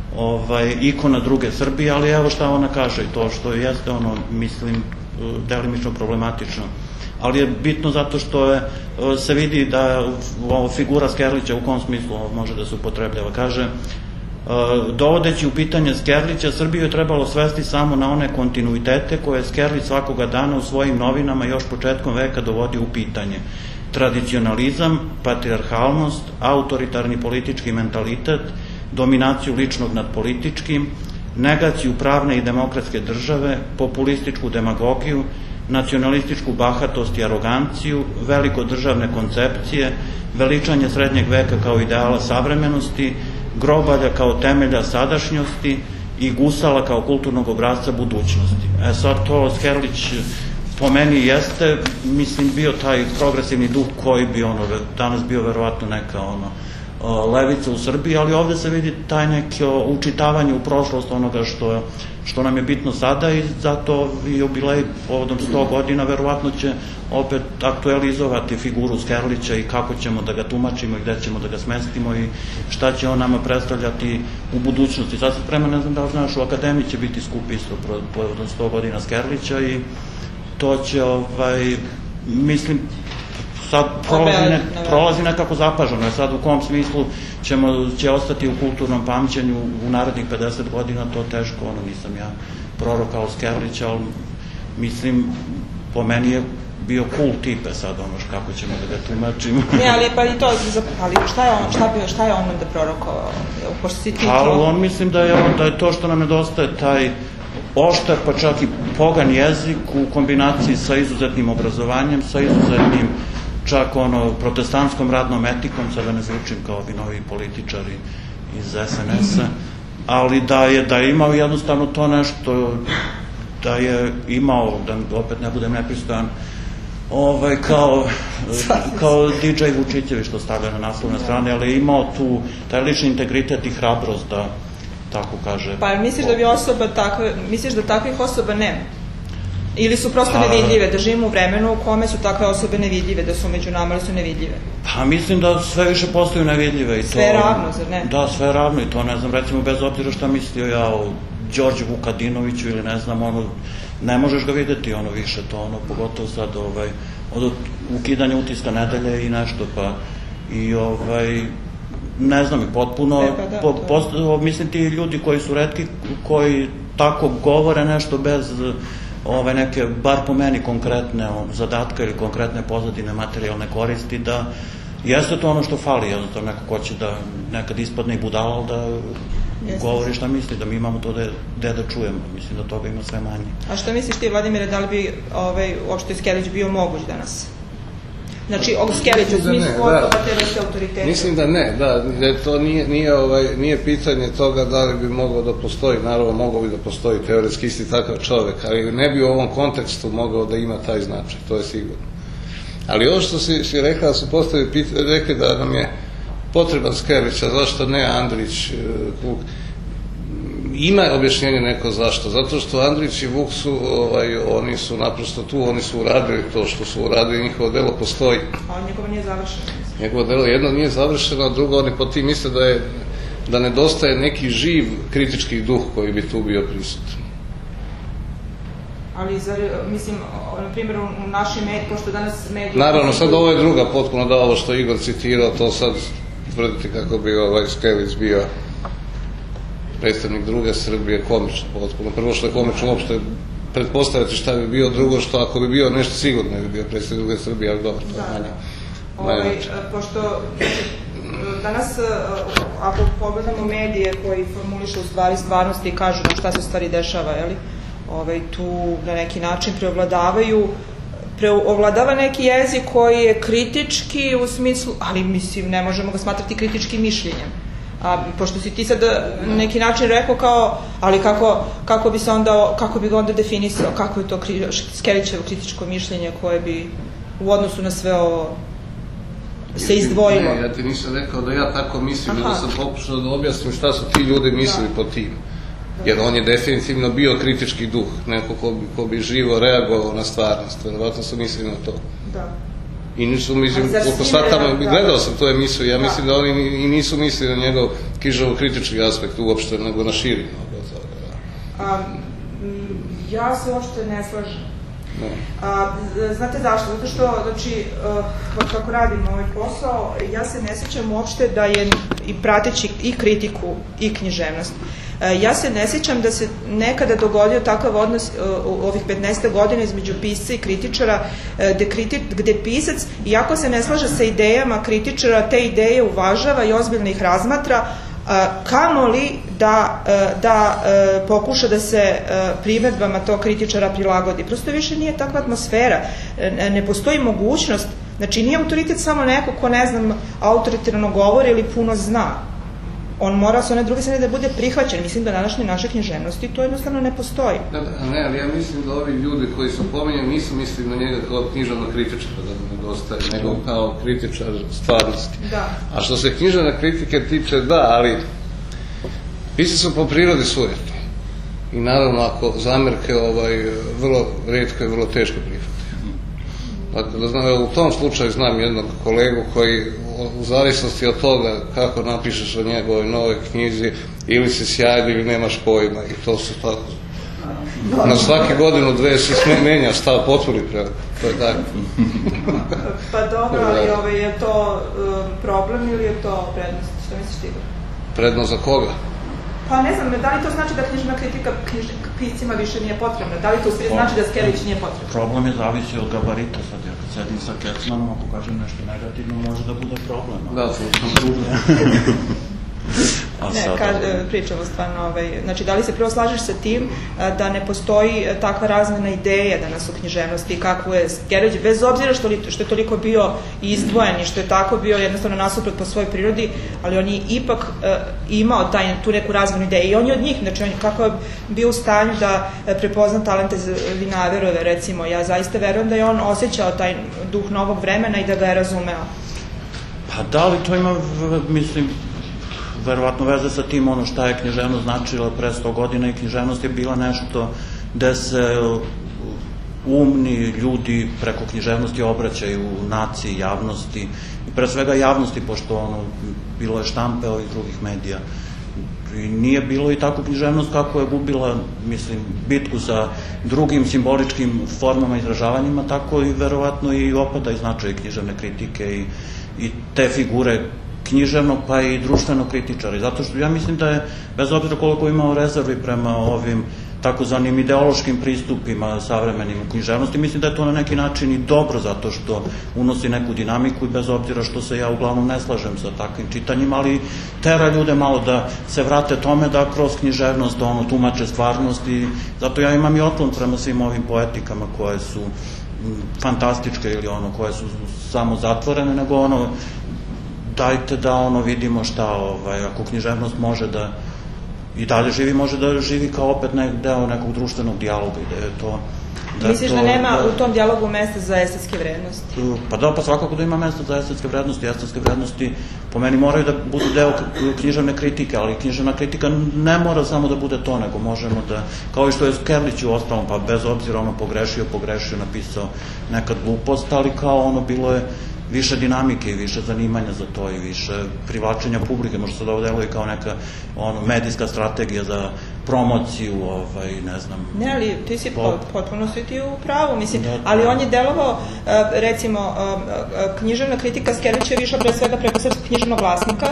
ikona druge Srbije, ali evo šta ona kaže i to što jeste mislim, delimično problematično. Ali je bitno zato što se vidi da figura Skerlića u kom smislu može da se upotrebljava. Kaže, dovodeći u pitanje Skerlića, Srbiju je trebalo svesti samo na one kontinuitete koje Skerlić svakoga dana u svojim novinama još početkom veka dovodi u pitanje. Tradicionalizam, patrijarhalnost, autoritarni politički mentalitet, dominaciju ličnog nad političkim, negaciju pravne i demokratske države, populističku demagogiju, nacionalističku bahatost i aroganciju, velikodržavne koncepcije, veličanje srednjeg veka kao ideala savremenosti, grobalja kao temelja sadašnjosti i gusala kao kulturnog obrazca budućnosti. Sad to Skerlić po meni jeste, mislim, bio taj progresivni duh koji bi danas bio verovatno neka levica u Srbiji, ali ovde se vidi taj neki učitavanje u prošlost onoga što nam je bitno sada i zato jubilej povodom 100 godina verovatno će opet aktualizovati figuru Skerlića i kako ćemo da ga tumačimo i gde ćemo da ga smestimo i šta će on nama predstavljati u budućnosti. Sad se sprema, ne znam da li znaš, u Akademiji će biti skup isto povodom 100 godina Skerlića i to će, mislim, sad prolazi nekako zapaženo. Sad u kom smislu će ostati u kulturnom pamćenju u narednih 50 godina, to teško, nisam ja prorok kao Skerlić, ali mislim, po meni je bio cool tipe sad, kako ćemo da ga tumačimo. Ne, ali pa i to, ali šta je on da prorokovao, pošto si ti to? Ali on mislim da je to što nam nedostaje, taj oštar, pa čak i pogan jezik u kombinaciji sa izuzetnim obrazovanjem, sa izuzetnim čak protestantskom radnom etikom, sada ne zvučim kao ovi novi političari iz SNS-a, ali da je imao jednostavno to nešto, da je imao, da opet ne budem nepristojan, kao DJ Vučićević što stavlja na naslovne strane, ali je imao tu taj lični integritet i hrabrost da tako kaže. Pa misliš da bi osoba takve, misliš da takvih osoba nema? Ili su prosto nevidljive, da živimo u vremenu u kome su takve osobe nevidljive, da su među nama, ali su nevidljive? Pa mislim da sve više postaju nevidljive. Sve je ravno, zar ne? Da, sve je ravno i to ne znam, recimo bez obzira šta mislio ja o Đorđu Vukadinoviću ili ne znam, ne možeš ga videti više to, pogotovo sad od ukidanja utiska nedelje i nešto, pa i ne znam, i potpuno, mislim ti ljudi koji su retki, koji tako govore nešto bez neke, bar po meni, konkretne zadatka ili konkretne pozadine materijalne koristi, da jeste to ono što fali, jednostavno neko ko će da nekad ispadne i budala, ali da govori šta misli, da mi imamo to gde da čujemo, mislim da toga ima sve manje. A što misliš ti, Vladimire, da li bi uopšte Skerlić bio moguć danas? Znači, Skerlić u smislu te vrste autoriteta? Mislim da ne, da to nije pitanje toga da li bi mogao da postoji, naravno mogao bi da postoji teoretski isti takav čovek, ali ne bi u ovom kontekstu mogao da ima taj značaj, to je sigurno. Ali ovo što si rekla, da su rekli da nam je potreban Skerlić, a zašto ne Andrić, Vuk, ima objašnjenje neko zašto, zato što Andrić i Vuk su, oni su naprosto tu, oni su uradili to što su uradili, njihovo delo postoji. A njegovo nije završeno? Njegovo delo jedno nije završeno, a drugo oni po tim misle da nedostaje neki živ kritički duh koji bi tu bio prisutan. Ali, mislim, na primjer, u našim medijima, pošto danas mediji... Naravno, sad ovo je druga potpuno, da ovo što Igor citirao, to sad tvrditi kako bi Skerlić bio predstavnik druge Srbije, komično potpuno. Prvo što je komično uopšte pretpostaviti šta bi bio, drugo što ako bi bio nešto sigurno ne bi bio predstavnik druge Srbije, ali dobro, to je manje. Pošto danas, ako pogledamo medije koji formulišu u stvari stvarnosti i kažu šta se u stvari dešava, tu na neki način preovladava neki jezik koji je kritički u smislu, ali mislim ne možemo ga smatrati kritičkim mišljenjem. Pošto si ti sad na neki način rekao kao, ali kako bi ga onda definisao, kako je to Skerlićevo kritičko mišljenje koje bi u odnosu na sve ovo se izdvojilo? Ne, ja ti nisam rekao da ja tako mislim, nego sam pokušao da objasnim šta su ti ljudi mislili po tim. Jer on je definitivno bio kritički duh, neko ko bi živo reagovao na stvarnost, verovatno su mislili na to. Da. I nisu, mislim, koliko shvatamo, gledao sam tu emisiju, ja mislim da oni i nisu mislili na njegov križavo-kritički aspekt uopšte, nego na širi. Ja se uopšte ne slažem. Znate zašto? Zato što, znači, kako radim ovaj posao, ja se ne sjećam uopšte da je, i prateći i kritiku i književnost, ja se ne sjećam da se nekada dogodio takav odnos u ovih 15 godina između pisca i kritičara, gde pisac, iako se ne slaže sa idejama kritičara, te ideje uvažava i ozbiljno ih razmatra, kamoli da pokuša da se primedbama tog kritičara prilagodi. Prosto više nije takva atmosfera, ne postoji mogućnost, znači nije autoritet samo neko ko, ne znam, autoritarno govori ili puno zna. On mora sa one druge strane da bude prihvaćen. Mislim da današnje naše književnosti to jednostavno ne postoji. Ne, ali ja mislim da ovi ljudi koji su pominjeni nisu mislili na njega kao književno kritičara, da mu nedostaje, nego kao kritičar stvarnosti. A što se književne kritike tiče, da, ali pisci su po prirodi sujetni. I naravno, ako zamerke vrlo retko i vrlo teško prihvataju. Dakle, u tom slučaju znam jednog kolegu koji u zavisnosti od toga kako napišeš o njegovoj nove knjizi, ili si sjajan ili nemaš pojma, i to su tako Na svaki godinu dve se menja stav potpuni, to je tako. Pa dobro, ali je to problem ili je to prednost? Što misliš ti? Prednost za koga? Pa ne znam, da li to znači da književna kritika piscima više nije potrebna? Da li to znači da Skerlić nije potrebna? Problem je zavisi od gabarita sad, jer kad sedim sa Kecmanom, ako kažem nešto negativno, može da bude problem. Da, Ne, pričamo stvarno, znači da li se prvo slažeš sa tim da ne postoji takva razmena ideja danas u književnosti, kako je Skerlić, bez obzira što je toliko bio izdvojen i što je tako bio jednostavno nasuprot po svojoj prirodi, ali on je ipak imao tu neku razmenu ideja i on je od njih, znači on kako je bio u stanju da prepozna talente Vinaverove, recimo, ja zaista verujem da je on osjećao taj duh novog vremena i da ga je razumeo. Pa da li to ima, mislim, verovatno veze sa tim ono šta je književnost značila pre 100 godina i književnost je bila nešto gde se umni ljudi preko književnosti obraćaju naciji, javnosti i pre svega javnosti, pošto bilo je štampe ovih drugih medija. I nije bilo i tako književnost kako je gubila, mislim, bitku sa drugim simboličkim formama izražavanjima, tako i verovatno i opada i značaj književne kritike i te figure književnog pa i društvenog kritičara. Zato što ja mislim da je, bez obzira koliko imao rezervi prema ovim takozvanim ideološkim pristupima savremenim u književnosti, mislim da je to na neki način i dobro zato što unosi neku dinamiku i bez obzira što se ja uglavnom ne slažem sa takvim čitanjima, ali tera ljude malo da se vrate tome da kroz književnost tumače stvarnost i zato ja imam i otklon prema svim ovim poetikama koje su fantastičke ili koje su samo zatvorene, nego dajte da vidimo šta, ako književnost može da i dalje živi, može da živi kao opet deo nekog društvenog dijaloga i da je to... Misliš da nema u tom dijalogu mesta za estetske vrednosti? Pa da, pa svakako da ima mesta za estetske vrednosti. Estetske vrednosti po meni moraju da budu deo književne kritike, ali književna kritika ne mora samo da bude to, nego možemo da, kao i što je Skerlić u ostalom, pa bez obzira pogrešio, napisao nekad glupost, ali kao bilo je više dinamike i više zanimanja za to i više privlačenja publike. Možda se da ovo deluje kao neka medijska strategija za promociju, ne znam. Ne, ali ti si potpuno si ti u pravu, mislim, ali on je delovao, recimo, književna kritika Skerlića je višla pre svega preko Srpskog književnog glasnika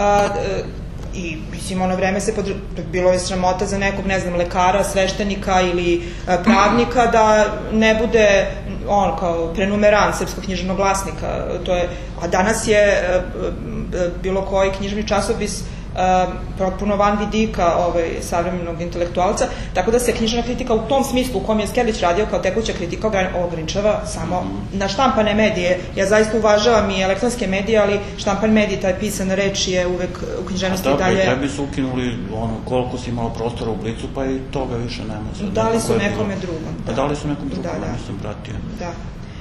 i, mislim, ono vreme se bilo je sramota za nekog, ne znam, lekara, sveštenika ili pravnika da ne bude kao prenumerant Srpskog književnog glasnika, a danas je bilo koji književni časopis potpuno van vidika savremenog intelektualca, tako da se književna kritika u tom smislu u kom je Skerlić radio kao tekuća kritika ograničava samo na štampane medije. Ja zaista uvažavam i elektronske medije, ali štampan medij, taj pisan reč je uvek u književnosti i dalje... Da, pa i tebi su ukinuli koliko si imalo prostora u Blicu, pa i toga više nema. Dali su nekome drugom. Dali su nekom drugom, ja nisam pratio. Da.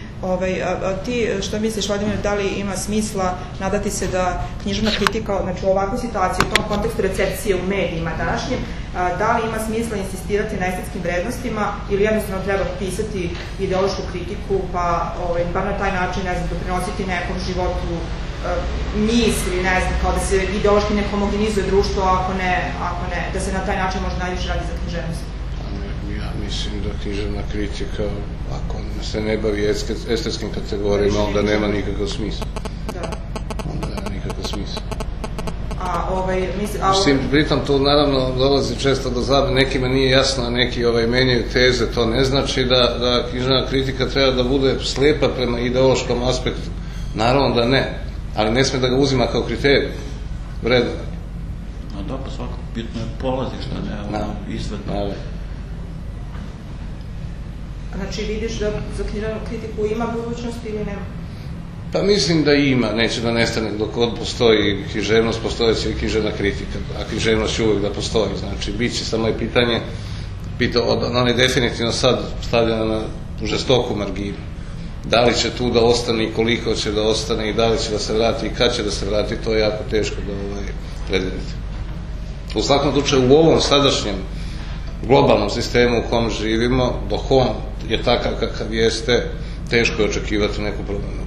Ti što misliš, Vladimir, da li ima smisla nadati se da književna kritika, znači u ovakvu situaciju, u tom kontekstu recepcije u medijima današnjim, da li ima smisla insistirati na estetskim vrednostima ili jednostavno treba pisati ideološku kritiku, pa bar na taj način, ne znam, doprinositi nekom životu misli, ne znam, kao da se ideološki ne homogenizuje društvo, ako ne, da se na taj način možda najviše radi za književnost. Mislim da književna kritika, ako se ne bavi estetskim kategorijama, onda nema nikakav smisla. Da. Onda nema nikakav smisla. Mislim, pritom tu naravno dolazi često do zabune, nekima nije jasno, a neki menjaju teze, to ne znači da književna kritika treba da bude slepa prema ideološkom aspektu. Naravno da ne, ali ne sme da ga uzima kao kriterij. Vredno. Da, pa svako bitno je polazište, ne izvedno. Znači, vidiš da za književnu kritiku ima budućnost ili nema? Pa mislim da ima, neće da nestane dok god postoji književnost, postojeće i književna kritika, a književnost će uvek da postoji, znači bit će samo je pitanje, ona je definitivno sad stavljena na žestoku marginu. Da li će tu da ostane i koliko će da ostane i da li će da se vrati i kad će da se vrati, to je jako teško da predvidite. U svakom slučaju u ovom sadašnjem globalnom sistemu u kom živimo, dok on je takav kakav jeste, teško je očekivati neku promenu.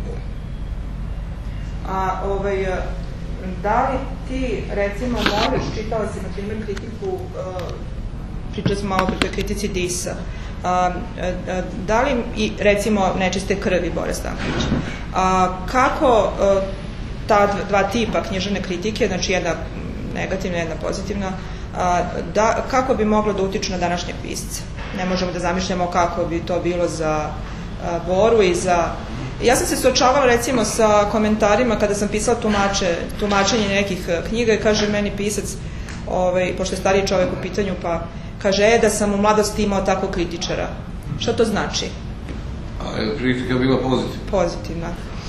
Da li ti, recimo, možeš, čitala si, na primjer, kritiku pričali smo malo pre toj kritici DIS-a. Da li, i recimo, Nečiste krvi Bore Stankovića, kako ta dva tipa književne kritike, znači jedna negativna, jedna pozitivna, kako bi moglo da utiče na današnjeg pisca? Ne možemo da zamišljamo kako bi to bilo za Boru i za... Ja sam se suočavala recimo sa komentarima kada sam pisala tumačenje nekih knjiga i kaže meni pisac, pošto je stariji čovek u pitanju, pa kaže da sam u mladosti imao tako kritičara. Šta to znači? A je kritika bila pozitivna? Pozitivna.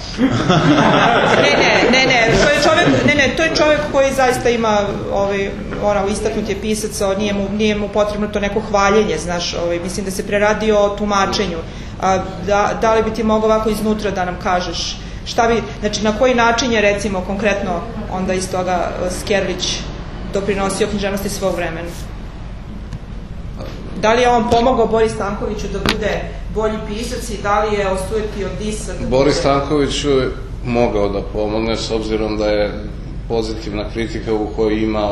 To je čovek koji zaista ima, istaknut je pisac, nije mu potrebno to neko hvaljenje, znaš, mislim da se preradi o tumačenju. Da li bi ti mogao ovako iznutra da nam kažeš šta bi, znači na koji način je recimo konkretno onda iz toga Skerlić doprinosio književnosti svog vremena? Da li je on pomogao Bori Stankoviću da bude bolji pisac i da li je osujetio DIS-a? Boris Stanković je mogao da pomogne s obzirom da je pozitivna kritika u kojoj ima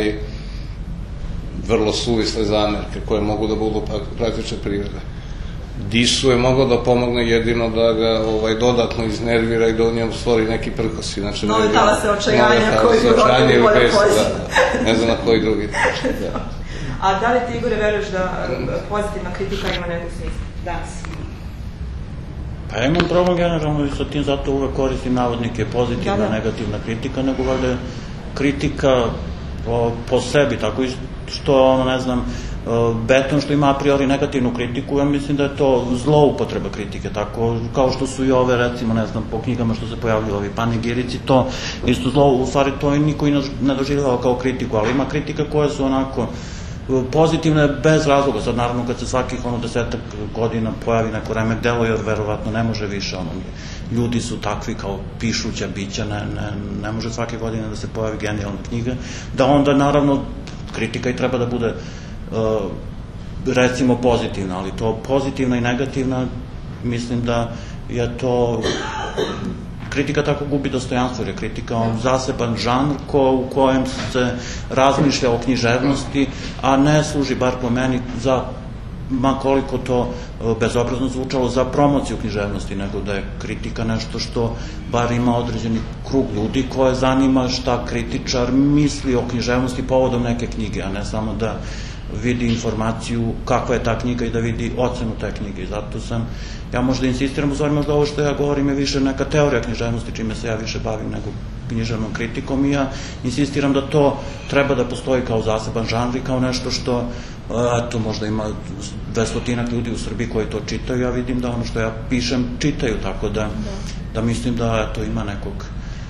vrlo suvisle zamerke koje mogu da budu praktične prirode. DIS-u je mogao da pomogne jedino da ga dodatno iznervira i da u njemu stvori neki prkos. Nove talase očajanja koji bi rodili bolje poslije. Ne znam na koji drugi. A da li ti, Igore, veruješ da pozitivna kritika ima nekog smisla danas? Pa ja imam problem generalno i sa tim, zato uvek koristim navodnike pozitivna, negativna kritika, nego valjda kritika po sebi, tako što, ne znam, Beton što ima a priori negativnu kritiku, ja mislim da je to zloupotreba kritike, tako kao što su i ove, recimo, ne znam, po knjigama što se pojavljaju ovi panegirici, to isto u stvari to niko i ne doživljava kao kritiku, ali ima kritika koje su onako pozitivne bez razloga. Sad naravno kad se svakih 10 godina pojavi neko remek delo, jer verovatno ne može više, ljudi su takvi kao pišuća bića, ne može svake godine da se pojavi genijalna knjiga, da onda naravno kritika i treba da bude recimo pozitivna, ali to pozitivna i negativna, mislim da je to kritika tako gubi dostojanstvo, jer je kritika zaseban žanr u kojem se razmišlja o književnosti, a ne služi, bar po meni, za, makoliko to bezobrazno zvučalo, za promociju književnosti, nego da je kritika nešto što bar ima određeni krug ljudi koje zanima šta kritičar misli o književnosti povodom neke knjige, a ne samo da vidi informaciju kakva je ta knjiga i da vidi ocenu te knjige. I zato ja možda insistiram, u stvari možda ovo što ja govorim je više neka teorija književnosti, čime se ja više bavim nego književnom kritikom, i ja insistiram da to treba da postoji kao zaseban žanr i kao nešto što, eto, možda ima 200 ljudi u Srbiji koji to čitaju, ja vidim da ono što ja pišem čitaju, tako da mislim da, eto, ima nekog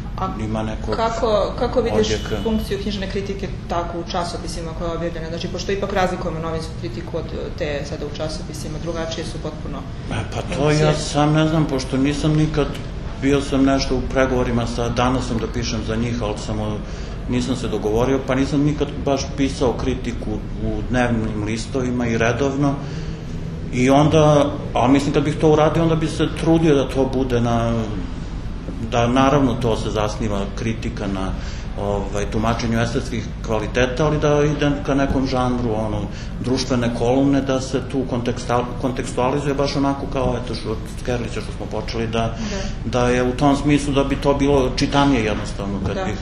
Kako vidiš funkciju književne kritike tako u časopisima koja je objavljena? Znači, pošto ipak razlikujemo novinsku kritiku od te sada u časopisima, drugačije su potpuno... Pa to ja sam ne znam, pošto nisam nikad, bio sam nešto u pregovorima sa Danasom da pišem za njih, ali nisam se dogovorio, pa nisam nikad baš pisao kritiku u dnevnim listovima i redovno. I onda, ali mislim kad bih to uradio, onda bi se trudio da to bude da naravno to se zasniva kritika na tumačenju estetskih kvaliteta, ali da ide ka nekom žanru društvene kolumne, da se tu kontekstualizuje baš onako kao od Skerlića što smo počeli, da je u tom smislu da bi to bilo čitanije jednostavno,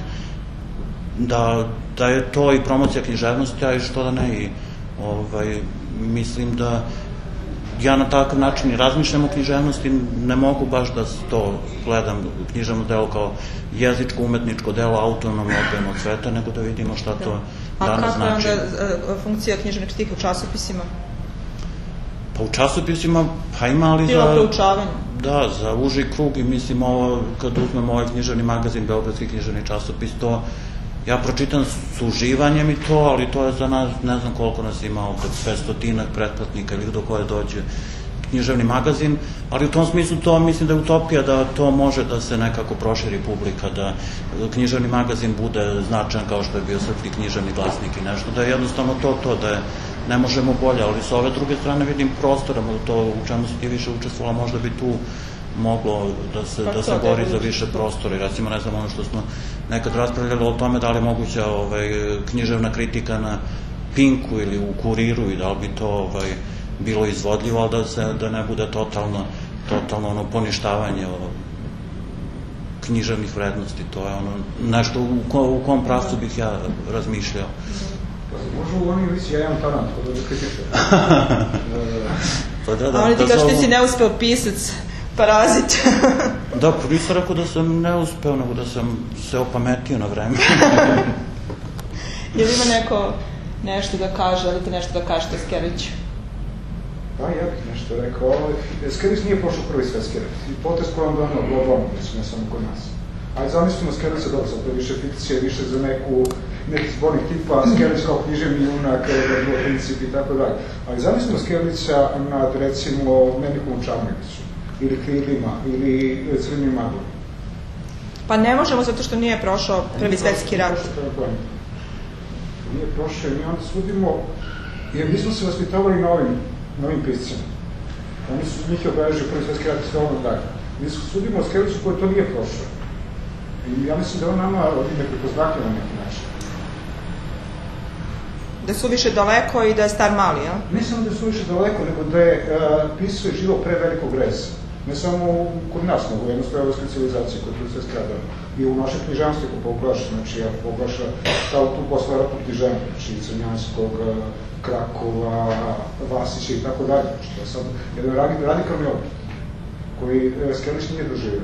da je to i promocija književnosti, a i što da ne, i mislim da ja na takav način i razmišljam o književnosti, ne mogu baš da to gledam književno delo kao jezičko-umetničko delo, autonomno odvojeno od sveta, nego da vidimo šta to danas znači. A kako je onda funkcija književne kritike u časopisima? Pa u časopisima, pa ima ali bilo proučavanje? Da, za uži krug, i mislim kad uzmemo ovaj književni magazin, Beogradski književni časopis, to ja pročitam s uživanjem i to, ali to je za nas, ne znam koliko nas ima, ovdje 500 pretplatnika ili do koje dođe književni magazin, ali u tom smislu to mislim da je utopija da to može da se nekako proširi publika, da književni magazin bude značajan kao što je bio Srpski književni glasnik i nešto, da je jednostavno to, da je ne možemo bolje, ali s ove druge strane vidim prostora, to u čemu si ti više učestvovala, možda bi tu moglo da se bori za više prostora. I recimo, ne znam, ono što smo nekad raspravljali o tome da li je moguća književna kritika na Pinku ili u Kuriru i da li bi to bilo izvodljivo, ali da ne bude totalno poništavanje književnih vrednosti. To je nešto u kom pravcu bih ja razmišljao. Možda u onim visi ja imam talent, kada da kritišem. A oni ti kažu ti si neuspeo pisac, parazit. Da, nisam rekao da sam neuspeo, nego da sam se opametio na vreme. Je li ima neko nešto da kaže, ali ti nešto da kažete Skerliću? Pa ja bih nešto rekao. Skerlić nije prošao prvi svetski rat. I potez koji on donao globalno, ne samo kod nas. Ali zamislimo Skerlića dobro, to je više fikcije, više za neki zbornik tipa Skerlić kao književni junak, princip i tako dalje. Ali zamislimo Skerlića nad, recimo, Mendihovom Čarneviću, ili Krilima, ili Crvenim magom. Pa ne možemo zato što nije prošao prvi svetski rat. Nije prošao i mi onda sudimo, jer mi smo se vaspitavali novim piscima. Oni su njih obeležili prvi svetski rat i sve ono dalje. Mi sudimo o Skerliću koji to nije prošao. I ja mislim da on nama ne prepoznatljivo na neki način. Da su više daleko i da je star mali, ja? Ne samo da su više daleko, nego da je pisao i živo pre velikog reza. Ne samo kod nas, nego u jednostavnoj evropskoj civilizaciji koja tu sve skrada. I u našem književnosti ko poglaša, znači ja poglaša kao tu posleratnu književnost, znači Crnjanskog, Krakova, Vasića i tako dalje. Znači to je sad jedan radikalni oblik koji Skerlić nije doživio.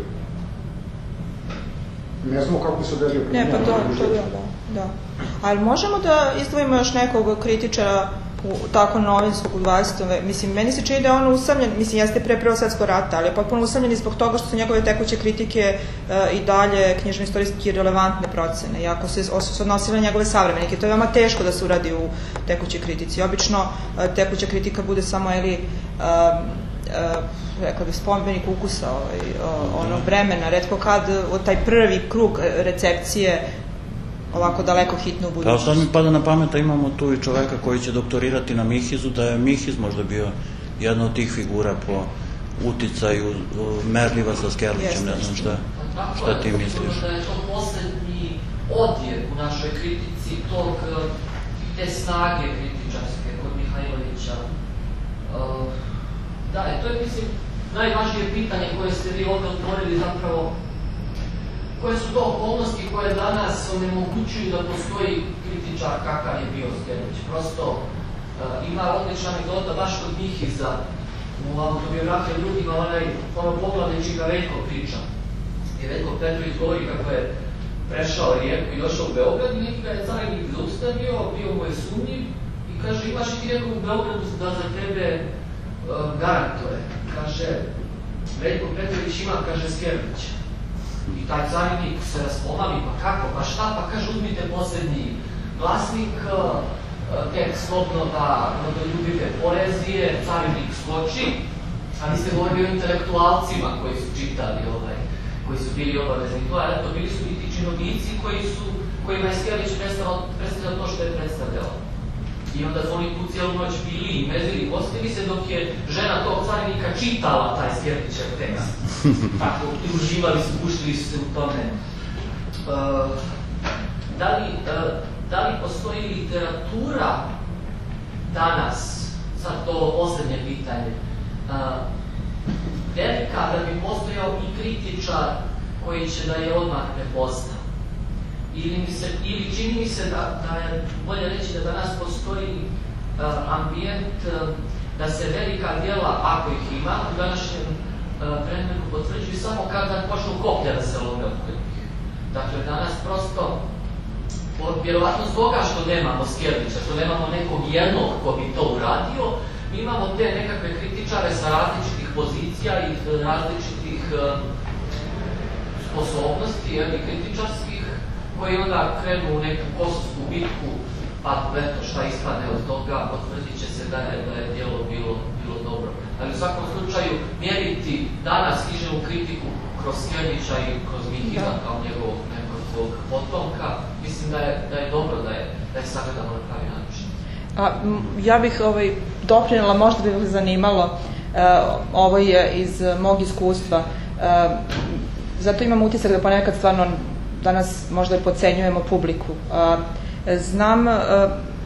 Ne znamo kako bi se odredio prema njemu. Ne, pa to da. Ali možemo da izdvojimo još nekog kritičara tako novinskog u 20. Mislim, meni se čini da je on usamljen, mislim, jeste pre Prvog svetskog rata, ali je potpuno usamljen i zbog toga što su njegove tekuće kritike i dalje književno-istorijski relevantne procene, iako se odnosile na njegove savremenike. To je veoma teško da se uradi u tekućoj kritici. Obično tekuća kritika bude samo, rekla bih, spomenik ukusa onog vremena, retko kad taj prvi krug recepcije ovako daleko hitno u budućnosti. Sad mi pada na pamet da imamo tu i čoveka koji će doktorirati na Mihizu, da je Mihiz možda bio jedna od tih figura po uticaju merljiva sa Skerlićem, ne znam šta ti misliš. Da je to poslednji odjev u našoj kritici te snage kritičarske kod Mihajlovića. Da, to je, mislim, najvažnije pitanje koje ste vi ovdje otvorili zapravo. Koje su to okolnosti koje danas onemogućuju da postoji kritičar kakav je bio Skerlić? Prosto ima odlična anegdota baš kod Mihiza u autobiografiji ljudima, ono poglavlje čega Veljko priča. I Veljko Petrović govori kako je prešao rijeku i došao u Beograd i neki ga je carinik zaustavio, bio mu je sumnjiv i kaže imaš i ti nekog u Beogradu da za tebe garantuje. Kaže Veljko Petrović ima, kaže Skerlić. I taj carinik se raspomavi, pa kako, pa šta, pa kaže uzmite poslednji glasnik, tekst obnova ljubite poezije, carinik skoči, a vi ste govorili o intelektualcima koji su čitali, koji su bili obavezni to, ali to bili su i ti činovnici kojima je Skerlić predstavljao to što je predstavljao. I onda su oni tu cijelu noć bili i mezili i postili se dok je žena tog carinika čitala taj Skerlićev tekst. Tako, i uživali su, puštili su se u tome. Da li postoji literatura danas, sad to poslednje pitanje, velika da bi postojao i kritičar koji će da je odmah prepozna? Ili čini mi se da je bolje reći da danas postoji ambijent da se velika djela, ako ih ima, u današnjem vremenu potvrđuju samo kada počnu koplja da se lome oko njih. Dakle, danas prosto, vjerovatno toga što nemamo Skerlića, što nemamo nekog jednog ko bi to uradio, mi imamo te nekakve kritičare sa različitih pozicija i različitih sposobnosti, kritičarskih, koji onda krenu u neku kosovsku bitku, pa eto šta ispadne od toga, potvrdit će se da je djelo bilo dobro. Ali u svakom slučaju, mjeriti danas književnu kritiku kroz Skerlića i kroz Mihiza kao njegovog nekog potomka, mislim da je dobro da je sagledamo na pravi način. Ja bih doprinjela, možda bi vas zanimalo, ovo je iz mog iskustva, zato imam utisak da ponekad stvarno danas možda podcenjujemo publiku. Znam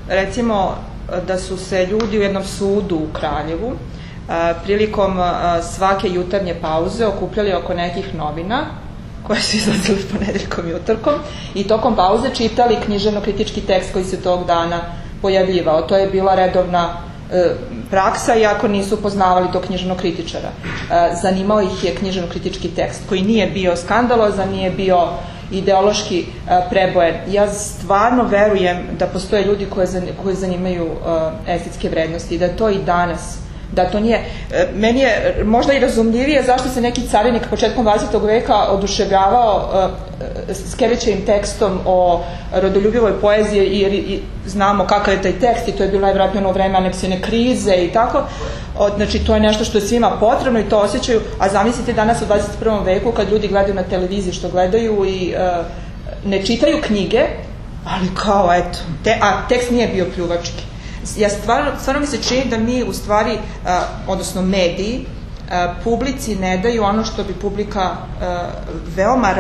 recimo da su se ljudi u jednom sudu u Kraljevu prilikom svake jutarnje pauze okupljali oko nekih novina koje su izlazili ponedeljkom i utorkom i tokom pauze čitali književno-kritički tekst koji se tog dana pojavljivao. To je bila redovna praksa, iako nisu poznavali tog književnog kritičara. Zanimao ih je književno-kritički tekst koji nije bio skandalozan, nije bio ideološki prebojen. Ja stvarno verujem da postoje ljudi koji zanimaju estetske vrednosti i da to i danas, da to nije, meni je možda i razumljivije zašto se neki carinik početkom 20. veka oduševljavao Skevićevim tekstom o rodoljubivoj poeziji, jer znamo kakav je taj tekst i to je bilo najvjerojatnije ono vreme aneksione krize i tako. Znači to je nešto što je svima potrebno i to osjećaju, a zamislite danas u 21. veku kad ljudi gledaju na televiziji što gledaju i ne čitaju knjige, ali kao eto, a tekst nije bio pljuvački. Ja stvarno mi se čini da mi u stvari, odnosno publici ne daju ono što bi publika veoma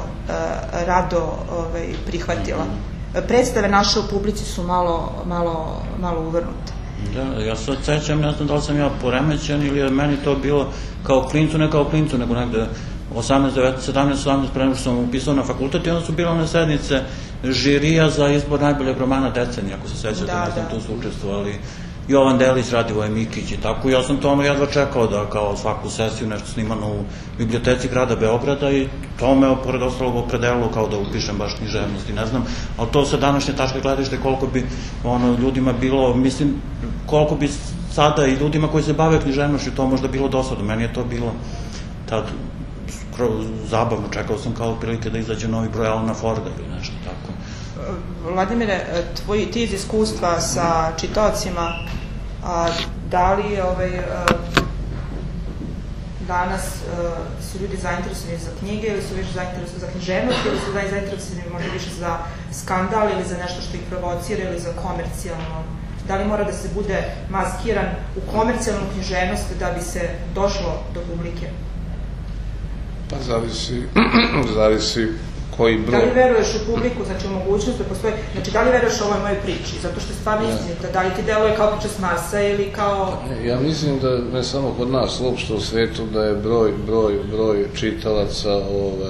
rado prihvatila. Predstave naše u publici su malo uvrnute. Da, ja se odsećam, ne znam da li sam ja poremećen ili je meni to bilo kao klincu, ne kao klincu, nego negde 18 pre nego što sam upisao na fakultet i onda su bile one sednice žirija za izbor najboljeg romana decenije, ako se sećate, ne znam, tu su učestvovali Jovan Delić, Radivoj Mikić i tako. Ja sam to jedva čekao da kao svaku sesiju nešto snimano u biblioteci grada Beograda i to me pored ostalog opredelilo kao da upišem baš književnost i ne znam, ali to sa današnje tačke gledište koliko bi ljudima bilo, mislim, koliko bi sada i ljudima koji se bave književnošću to možda bilo dosadno. Meni je to bilo tad zabavno, čekao sam kao prilike da izađe novi broj Alana Forda ili nešto tako. Vladimire, ti iz iskustva sa čitaocima, da li danas su ljudi zainteresovani za knjige ili su više zainteresovani za književnost ili su zainteresovani možda više za skandal ili za nešto što ih provocira ili za komercijalno? Da li mora da se bude maskiran u komercijalnu književnost da bi se došlo do publike? Pa zavisi koji broj. Da li veruješ u publiku, znači u mogućnost da postoji, znači da li veruješ ovoj mojoj priči, zato što je stvarno istinita, da li ti deluje kao priča s Marsa ili kao... Ja mislim da ne samo kod nas, uopšte u svetu, da je broj čitalaca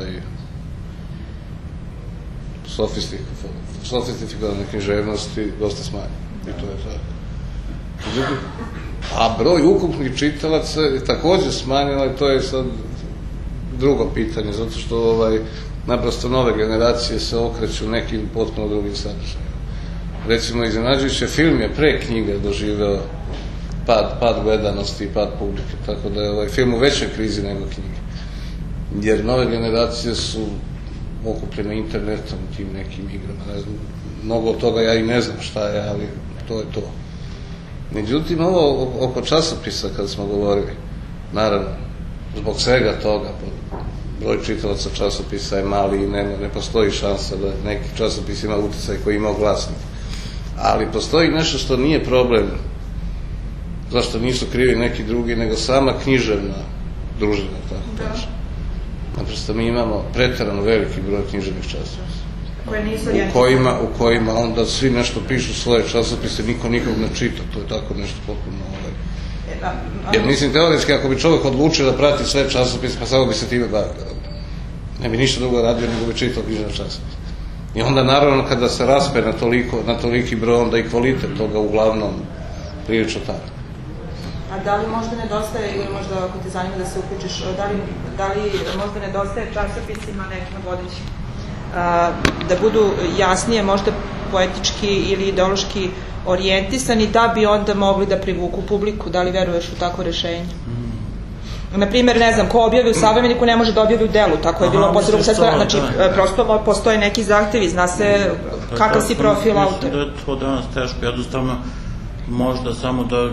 sofistifikovane književnosti dosta smanjen. I to je tako. A broj ukupnih čitalaca je takođe smanjen, ali to je sad drugo pitanje, zato što naprosto nove generacije se okreću nekim potpuno drugim sadržajima. Recimo, iznenađujuće, film je pre knjige doživeo pad gledanosti i pad publike, tako da je film u većoj krizi nego knjige. Jer nove generacije su okupljene internetom, tim nekim igrama, ne znam, mnogo od toga ja i ne znam šta je, ali to je to. Međutim, ovo oko časopisa kad smo govorili, naravno, zbog svega toga, broj čitalaca časopisa je mali i ne postoji šansa da neki časopis ima uticaj koji ima glasnik. Ali postoji nešto što nije problem, zašto nisu krivi neki drugi, nego sama književna družina, tako kaže. Naprosto mi imamo preterano veliki broj književnih časopisa. U kojima onda svi nešto pišu svoje časopise, niko nikog ne čita, to je tako nešto potpuno jer mislim teoretski ako bi čovjek odlučio da prati sve časopise pa samo bi se time bavio, ne bi ništa drugo radio nego bi čitao književni časopis. I onda naravno kada se raspe na toliki broj onda i kvalitet toga uglavnom prilično tako. A da li možda nedostaje, ili možda ako te zanima da se uključiš, da li možda nedostaje časopisima nekim vodećim da budu jasnije možda poetički ili ideološki orijentisani da bi onda mogli da privuku publiku? Da li veruješ u tako rešenje? Naprimjer, ne znam, ko objavi u Savremeniku ne može da objavi u delu, tako je bilo posle drugog svetskog rata, znači prosto postoje neki zahtevi, zna se kakav si profil autora. Mislim da je to danas teško, jednostavno možda samo da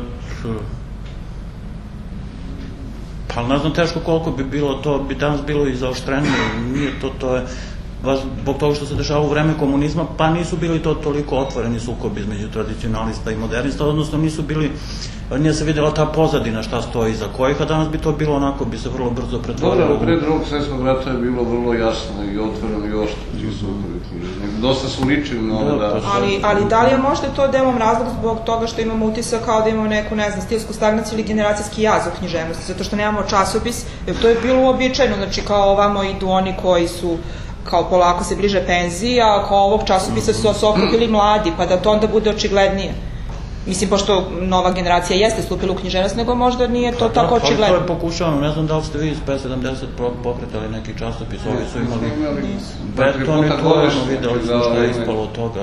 pa ne znam teško koliko bi bilo, to bi danas bilo i zaoštrenije, nije to je zbog toga što se dešava u vreme komunizma, pa nisu bili to toliko otvoreni sukobi između tradicionalista i modernista, odnosno nisu bili nije se vidjela ta pozadina šta stoji iza kojih, a danas bi to bilo onako, bi se vrlo brzo pretvorilo. Dobro, pre Drugog svjetskog rata je bilo vrlo jasno i otvoreno i oštro. Dosta su ličili na ovo da... Ali da li je možda to delom razlog zbog toga što imamo utisak kao da imamo neku, ne znam, stilsku stagnaciju ili generacijski jaz u književnosti, zato što nemamo časopis, jer to je bilo uobičajeno, znači kao ovamo idu oni koji su kao polako se bliže penziji, a kao ovog časopisa su okupili mladi, pa da to onda bude očiglednije. Mislim, pošto nova generacija jeste stupila u književnost, nego možda nije to tako očigledno. To je pokušavano, ne znam da li ste vi iz P70 pokretali neki časopis, ovi su imali beton i to je videli smo što je ispalo od toga,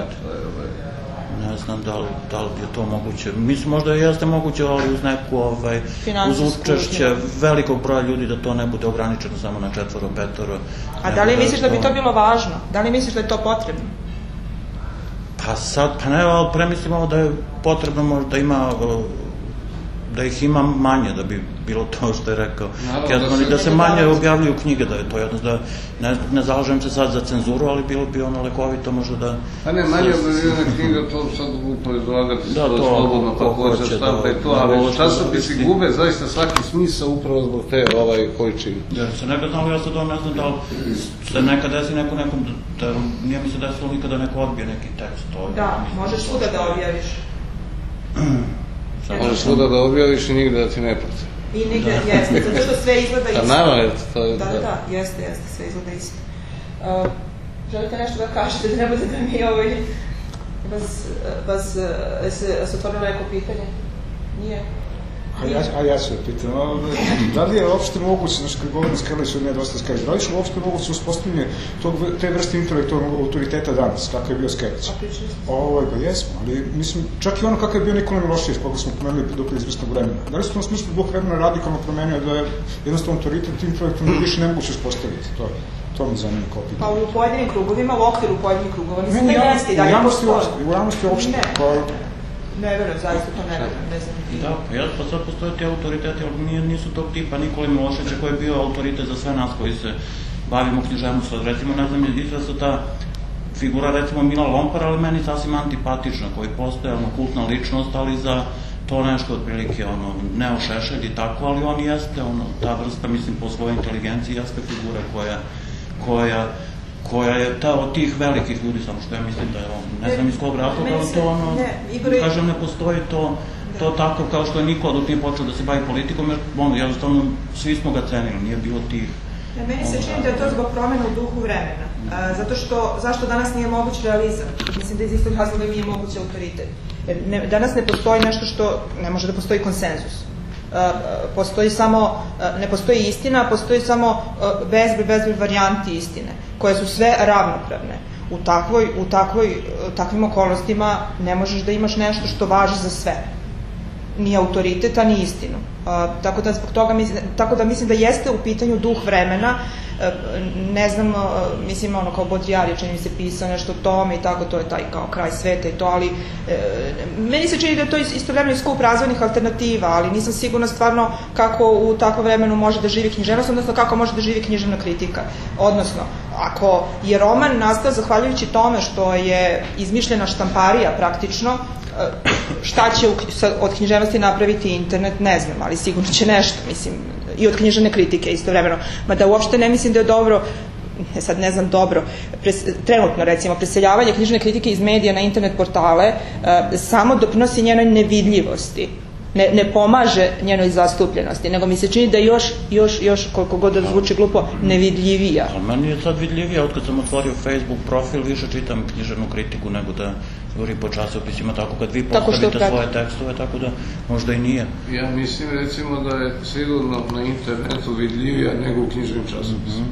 ne znam da li je to moguće. Mislim, možda jeste moguće, ali uz neku, uz učešće velikog broja ljudi da to ne bude ograničeno samo na 4-5. A da li misliš da bi to bilo važno? Da li misliš da je to potrebno? Pa sad, pa ne, ali premislim ovo da je potrebno možda da ih ima manje, da bi bilo to što je rekao Ketman, i da se manje objavljuju knjige, da je to jedno, da ne zalažem se sad za cenzuru, ali bilo bi ono lekovito možda da... A ne, manje objavljene knjiga, to sad glupo izlagati slobodno, pa ko će štampa i to, ali časopisi gube zaista svaki smisao upravo zbog te količine. Jer se nekad znalo, ja sad ne znam da li se nekad desi nekom, da nije mi se desilo nikada neko odbije neki tekst. Da, možeš svuda da objaviš. Možeš svuda da objaviš i nigde da ti ne prate. I nigde, jeste, zato što sve izgleda isto. Naravno, to je... Da, jeste, sve izgleda isto. Želite nešto da kažete, da ne bude da mi vas se otvorilo neko pitanje? Nije? A ja ću pitam, da li je uopšte moguće, znači kad govorim Skerlić od ne dosta Skerlić, da li je uopšte moguće uspostavljanje te vrste intelektualnog autoriteta danas, kakav je bio Skerlić? Pa jesmo, ali mislim, čak i ono kakav je bio Nikola Milošević, koga smo pomenuli dok je izvrstnog vremena. Da li se u tom smislu duh vremena radikalno promenio da je jednostavno autoritet intelektualno više nemoguće uspostaviti? To mi zanima kao pitanje. Pa u pojedinim krugovima, u okviru pojedinih krugova, mislim da jeste i dalje postoji. U javnosti uopšte. Ne verujem, zaista to ne verujem, ne znam. Da, pa sad postoje ti autoriteti, ali nisu tog tipa Nikole Miloševića koji je bio autoritet za sve nas koji se bavimo književnošću. Recimo, ne znam, izvesta ta figura, recimo Mila Lompara, ali meni sasvim antipatična, koji postoje kultna ličnost, ali za to nešto otprilike, Neo Šešelj i tako, ali on jeste, ta vrsta, mislim, po svojoj inteligenciji, jeste figura koja je ta od tih velikih ljudi, samo što ja mislim da je ne znam iz kog razloga, ali to kažem, ne postoji to tako kao što je niko dok nije počeo da se bavi politikom, jer jednostavno svi smo ga cenili, nije bilo tih... Meni se čini da je to zbog promena u duhu vremena, zato što, zašto danas nije moguć realizam? Mislim da iz istog razloga nije moguć autoritet. Danas ne postoji nešto što, ne može da postoji konsenzus. Postoji samo, ne postoji istina, postoji samo bezbroj varijanti istine, koje su sve ravnopravne. U takvim okolnostima ne možeš da imaš nešto što važi za sve. Ni autoriteta, ni istinu. Tako da mislim da jeste u pitanju duh vremena, ne znam, mislim kao Baudrillard čini mi se pisao nešto o tome i tako, to je taj kao kraj sveta i to, ali meni se čini da je to istovremeno skup razvojnih alternativa, ali nisam sigurna stvarno kako u takvom vremenu može da živi književnost, odnosno kako može da živi književna kritika. Odnosno, ako je roman nastao zahvaljujući tome što je izmišljena štamparija praktično, šta će od književnosti napraviti internet, ne znam, ali sigurno će nešto, mislim, i od književne kritike istovremeno. Mada uopšte ne mislim da je dobro, sad ne znam dobro, trenutno recimo preseljavanje književne kritike iz medija na internet portale samo doprinosi njenoj nevidljivosti, ne pomaže njenoj zastupljenosti, nego mi se čini da još koliko god da zvuči glupo, nevidljivija. Ali meni je sad vidljivija, od kad sam otvorio Facebook profil, više čitam književnu kritiku nego da govori po časopisima, tako kad vi postavite svoje tekstove, tako da možda i nije. Ja mislim recimo da je sigurno na internetu vidljivija nego u književnim časopisima.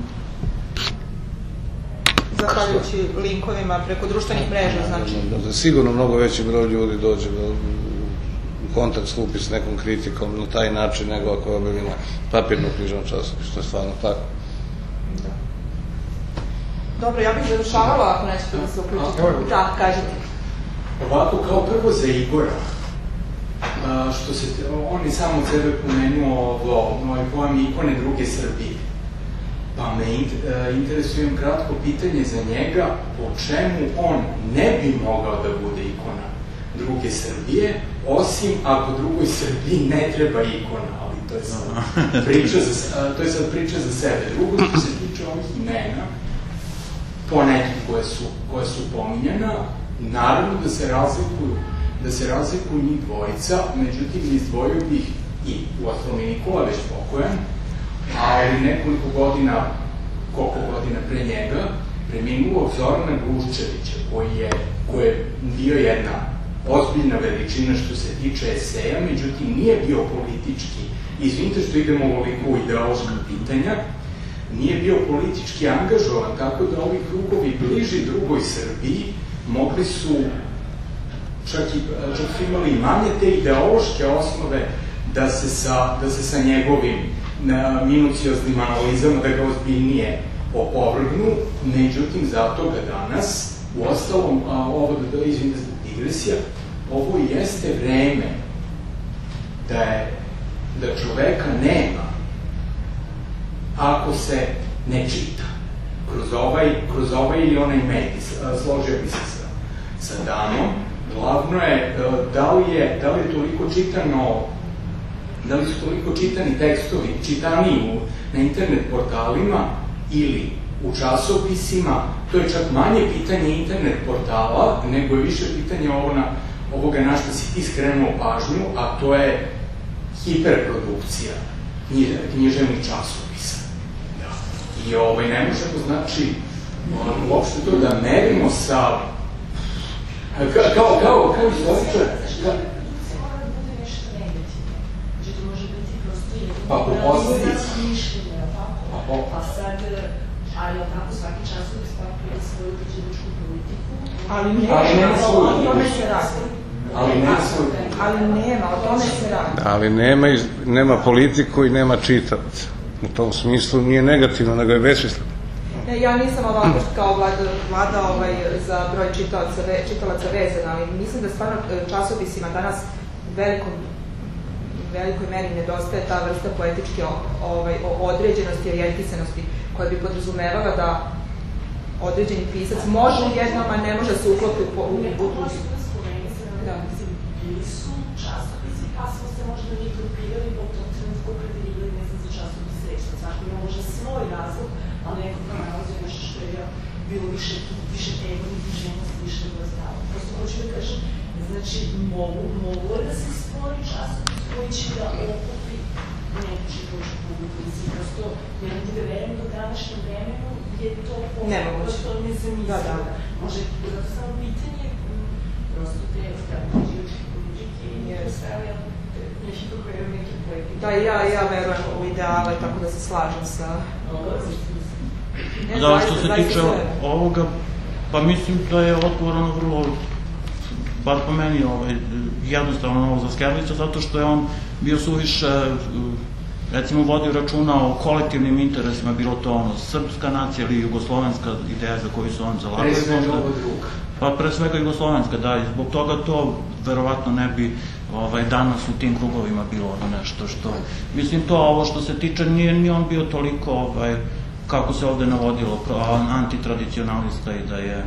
Zahvaljujući linkovima preko društvenih mreža, znači. Sigurno mnogo veći broj ljudi dođe u kontakt stupi s nekom kritikom na taj način nego ako je objavljena papirno književnom časopisu, to je stvarno tako. Dobro, ja bih završavala ako nećete da se uključite. Da, kažete. Ovako, kao prvo za Igora, što se, on je samo od sebe pomenuo moj pojam ikone druge Srbije. Pa me interesujem kratko pitanje za njega, po čemu on ne bi mogao da bude ikona druge Srbije, osim ako drugoj Srbiji ne treba ikona, ali to je sad priča za sebe. Drugo, što se tiče ovih imena, po nekim koje su pominjena, naravno da se razlikuju njih dvojica, međutim izdvojio bih i u osnovu Nikola već pokojan, ali nekoliko godina pre njega, preminulog Zorana Gluščevića, koji je bio jedna ozbiljna veličina što se tiče eseja, međutim nije bio politički, izvinite što idemo ovoliko u ideološka pitanja, nije bio politički angažovan, tako da ovi krugovi bliži drugoj Srbiji mogli su, čak su imali i manje te ideološke osnove da se sa njegovim minucioznim analizama, da ga ozbiljnije opovrgnu, međutim, zato ga danas, u ostalom, ovo da izvinite zbog digresija, ovo jeste vreme da čoveka nema ako se ne čita kroz ovaj ili onaj medij. Složio bi se sa Danom. Glavno je da li je toliko čitano, da li su toliko čitani tekstovi, čitaniji na internet portalima ili u časopisima. To je čak manje pitanje internet portala, nego je više pitanje ovoga na što si ti skrenuo pažnju, a to je hiperprodukcija književnih časopisa. I ne možemo, znači, uopšte to da merimo sa... Kao istoričar... Pa po posledici... Pa sad, ali opako svaki časopis pakuje svoju uređeničku politiku. Ali nema, o tome se radi. O tome se radi. Ali nema politiku i nema čitavaca. U tom smislu nije negativno, nego je besmisleno. Ja nisam ovako kao vlada za broj čitalaca vezana, ali mislim da stvarno časopisima danas u velikoj meri nedostaje ta vrsta poetičke određenosti i orijentisanosti koja bi podrazumevala da određeni pisac može u jednom, a ne može se uklopiti u budućnost. Bili su časopisi, pa smo se možda njih grupirali po tom trenutku opredeljivali, ne znam, za časopis reći. Svako ima možda svoj razlog, ali neko kao nalazio nešto što je bilo više tegovnih književnosti, više razstava. Prosto hoću da kažem, znači, mogu je da se stvori časopis koji će da okupi neku čitajuću publiku. Mislim, prosto, ne mogu da verujem do današnjem vremenu je to prosto nezamislivo. Može, zato samo pitanje, prosto te književničke politike i nije stavljam nešto koje je neki poetik. Da, ja verujem u ideale, tako da se slažem sa... Da, što se tiče ovoga, pa mislim da je odgovor vrlo, bar po meni, jednostavno za Skerlića, zato što je on bio suviše, recimo, vodio računa o kolektivnim interesima, bilo to srpska nacija ili jugoslovenska ideja za koju se on zalagao. Pre svega ovo druga. Pa pre svega jugoslovenska, da, i zbog toga to verovatno ne bi danas u tim krugovima bilo nešto što... Mislim, to ovo što se tiče, nije on bio toliko, kako se ovde navodilo, antitradicionalista i da je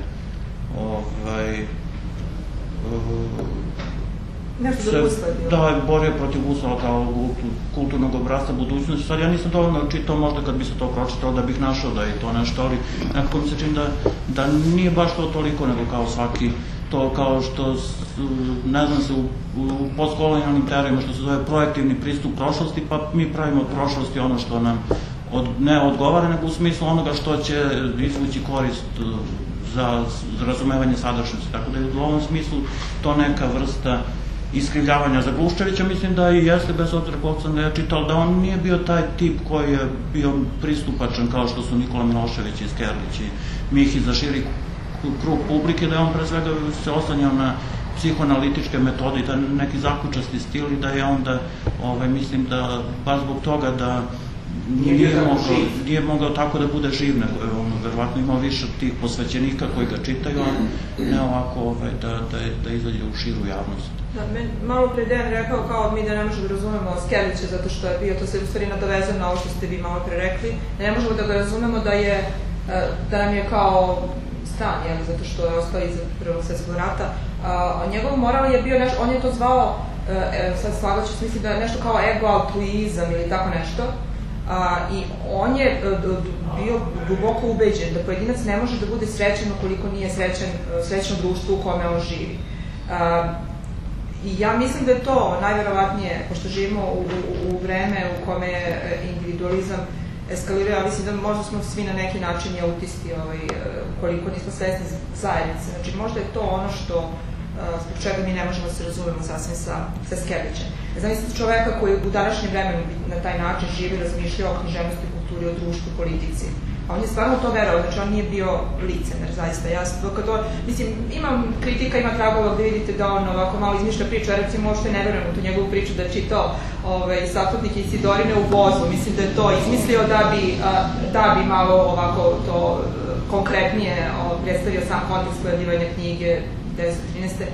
da, borio protiv Gusala kao kulturnog obrasca budućnosti. Sad ja nisam dovoljno čitao, možda kad bi se to pročitao da bih našao da je to nešto, ali nekako mi se čini da nije baš to toliko, nego kao svaki, to kao što, ne znam se, u postkolonijalnim teorijama što se zove projektivni pristup prošlosti, pa mi pravimo od prošlosti ono što nam ne odgovara, nego u smislu onoga što će izvući korist za razumevanje sadašnjosti. Tako da je u ovom smislu to neka vrsta iskrivljavanja. Za Gluščevića mislim da i jeste, bez obzira koliko sam ga ja čitao, da on nije bio taj tip koji je bio pristupačan kao što su Nikola Milošević i Skerlić i Mihi za širi krug publike, da je on pre svega se oslanjao na psihoanalitičke metode i da neki zakučasti stil i da je onda, mislim da baš zbog toga da nije mogao tako da bude živ, nego je on verovatno imao više tih posvećenika koji ga čitaju, a ne ovako da izađe u širu javnost. Malo pre Dejan rekao kao mi da ne možemo da razumemo Skerlića zato što je bio, to se u stvari nadovezano na ovo što ste vi malo pre rekli, ne možemo da ga razumemo da nam je kao stan, zato što je ostao iza Prvog svjetskog rata, Njegov moral je bio nešto, on je to zvao, sad slagaću se, mislim da je nešto kao ego altruizam ili tako nešto, i on je bio duboko ubeđen da pojedinac ne može da bude srećan ukoliko nije srećno društvo u kome on živi. I ja mislim da je to najverovatnije, pošto živimo u vreme u kome je individualizam eskalirao, ja mislim da možda smo svi na neki način i autisti, ukoliko nismo svesni zajednice. Znači, možda je to ono što zbog čega mi ne možemo se razumemo sasvim sa Skerlićem. Zamislite čoveka koji u današnjem vremenu na taj način živi, razmišljao o književnosti, kulturi, o društvu, politici. A on je stvarno to verovao, znači on nije bio licemer, zaista. Ja sam mislim, imam kritika, ima tragova gde vidite da on ovako malo izmišlja priču, ja recimo uopšte ne verujem u tu njegovu priču da je čitao Saputnike Isidorine u vozu. Mislim da je to izmislio da bi malo ovako to konkretnije predstavio sam kontekst pojavljivanja knjige 1913.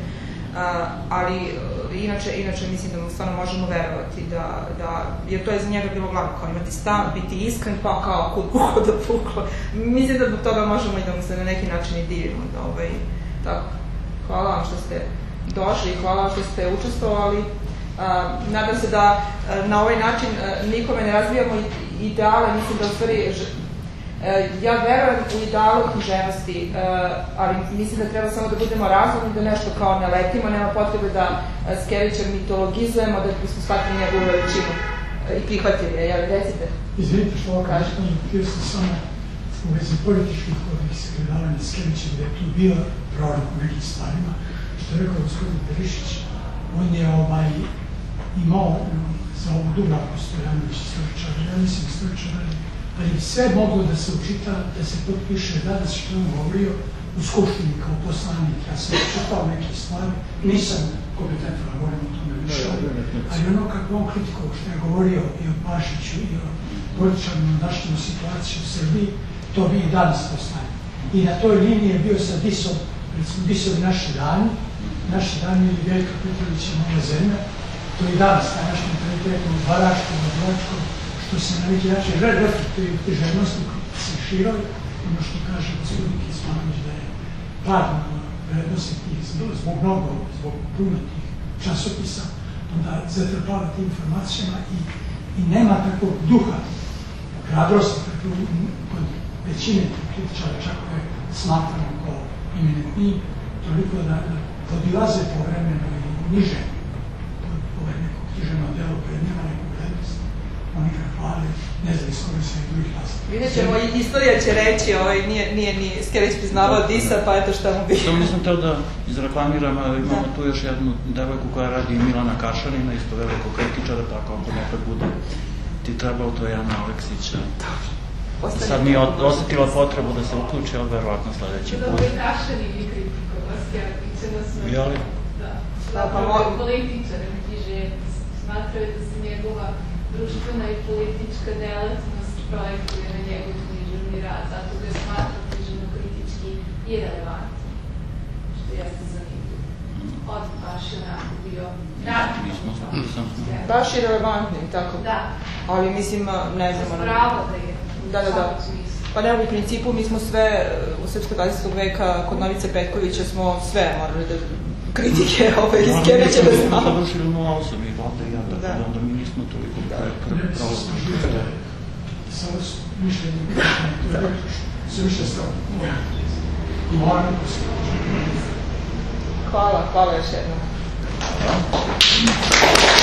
Ali inače mislim da mu stvarno možemo verovati jer to je za njega bilo glavno, kao imati stan, biti iskren, pa kao kud puko da puklo. Mislim da zbog toga možemo i da mu se na neki način i divimo. Tako, hvala vam što ste došli i hvala vam što ste učestvovali. Nadam se da na ovaj način nikome ne razvijamo ideale, mislim da u stvari ja verujem u idealu književnosti, ali mislim da treba samo da budemo razumni, da nešto kao ne letimo, nema potrebe da Skerlića mitologizujemo, da bismo shvatili njegovu veličinu i prihvatili je, jel, recite? Izvinite što ovo kažem, htio sam samo u vezi političkih ovih sagledavanja Skerlića, gde je tu bio prorok u nekim stvarima, što je rekao gospodin Perišić, on je imao za ovo Dubravko Stojanović istoričara, ja mislim istoričara, ali sve moglo da se učita, da se potpiše danas što on govorio u Skupštini kao poslanik. Ja sam učitao neke stvari, nisam kompetentan da govorim o tome više, ali ono kako on kritikovao što je govorio i o Pašiću i o političarnom naštom situaciju u Srbiji, to bi i danas postane. I na toj liniji je bio sa Disom, recimo Disovi naši dani ili Veljka Petrovića Moja zemlja, to i danas na našem mentalitetu u Baračkom, u Blačkom, što se na neki način reflektuje u književnosti se široj, ono što kaže gospodin Kizmanović da je pad vrednosti tih zbog puno tih časopisa, onda zatrpava tim informacijama i nema takvog duha, hrabrosti kod većine kritičara, čak koje smatramo kao eminentniji, toliko da podilaze povremeno i niže od nekog književnog dela koje nema neku vrednost. Oni ga hvale, ne znam iz koga se i drugih nastavlja. Vidjet ćemo, istorija će reći, nije ni Skerlić priznavao Disa, pa eto šta mu bi. Samo nisam teo da izreklamiram, imamo tu još jednu devojku koja radi Milana Kašanina, isto veliko kritičara, tako ako nekad bude ti trebalo, to je Jana Aleksića. Sad mi je osetila potrebu da se uključi, ali verovatno sledeći put. Dobro, i Kašanin je kritikova Skerlića na sve. Jeli? Da, političar je književnost. Smatraju da se njegova društvena i politička delatnost projektuje na njegov književni rad, zato ga je smatrao književno-kritički irelevantno, što jeste zanimljivo. Od baš je onako bio baš irelevantni, tako? Da. Ali mislim, ne znam, pravo da je. Da. Pa ne, u principu mi smo sve u srpskog 20. veka kod Novice Petkovića smo sve morali da kritike iz Skerlića da znamo. Onda vršili 0,8 i Vlada i ja, tako da onda mi nismo toliko pravo. Samo su mišljenje, to je sve više stavno. Hvala još jednom.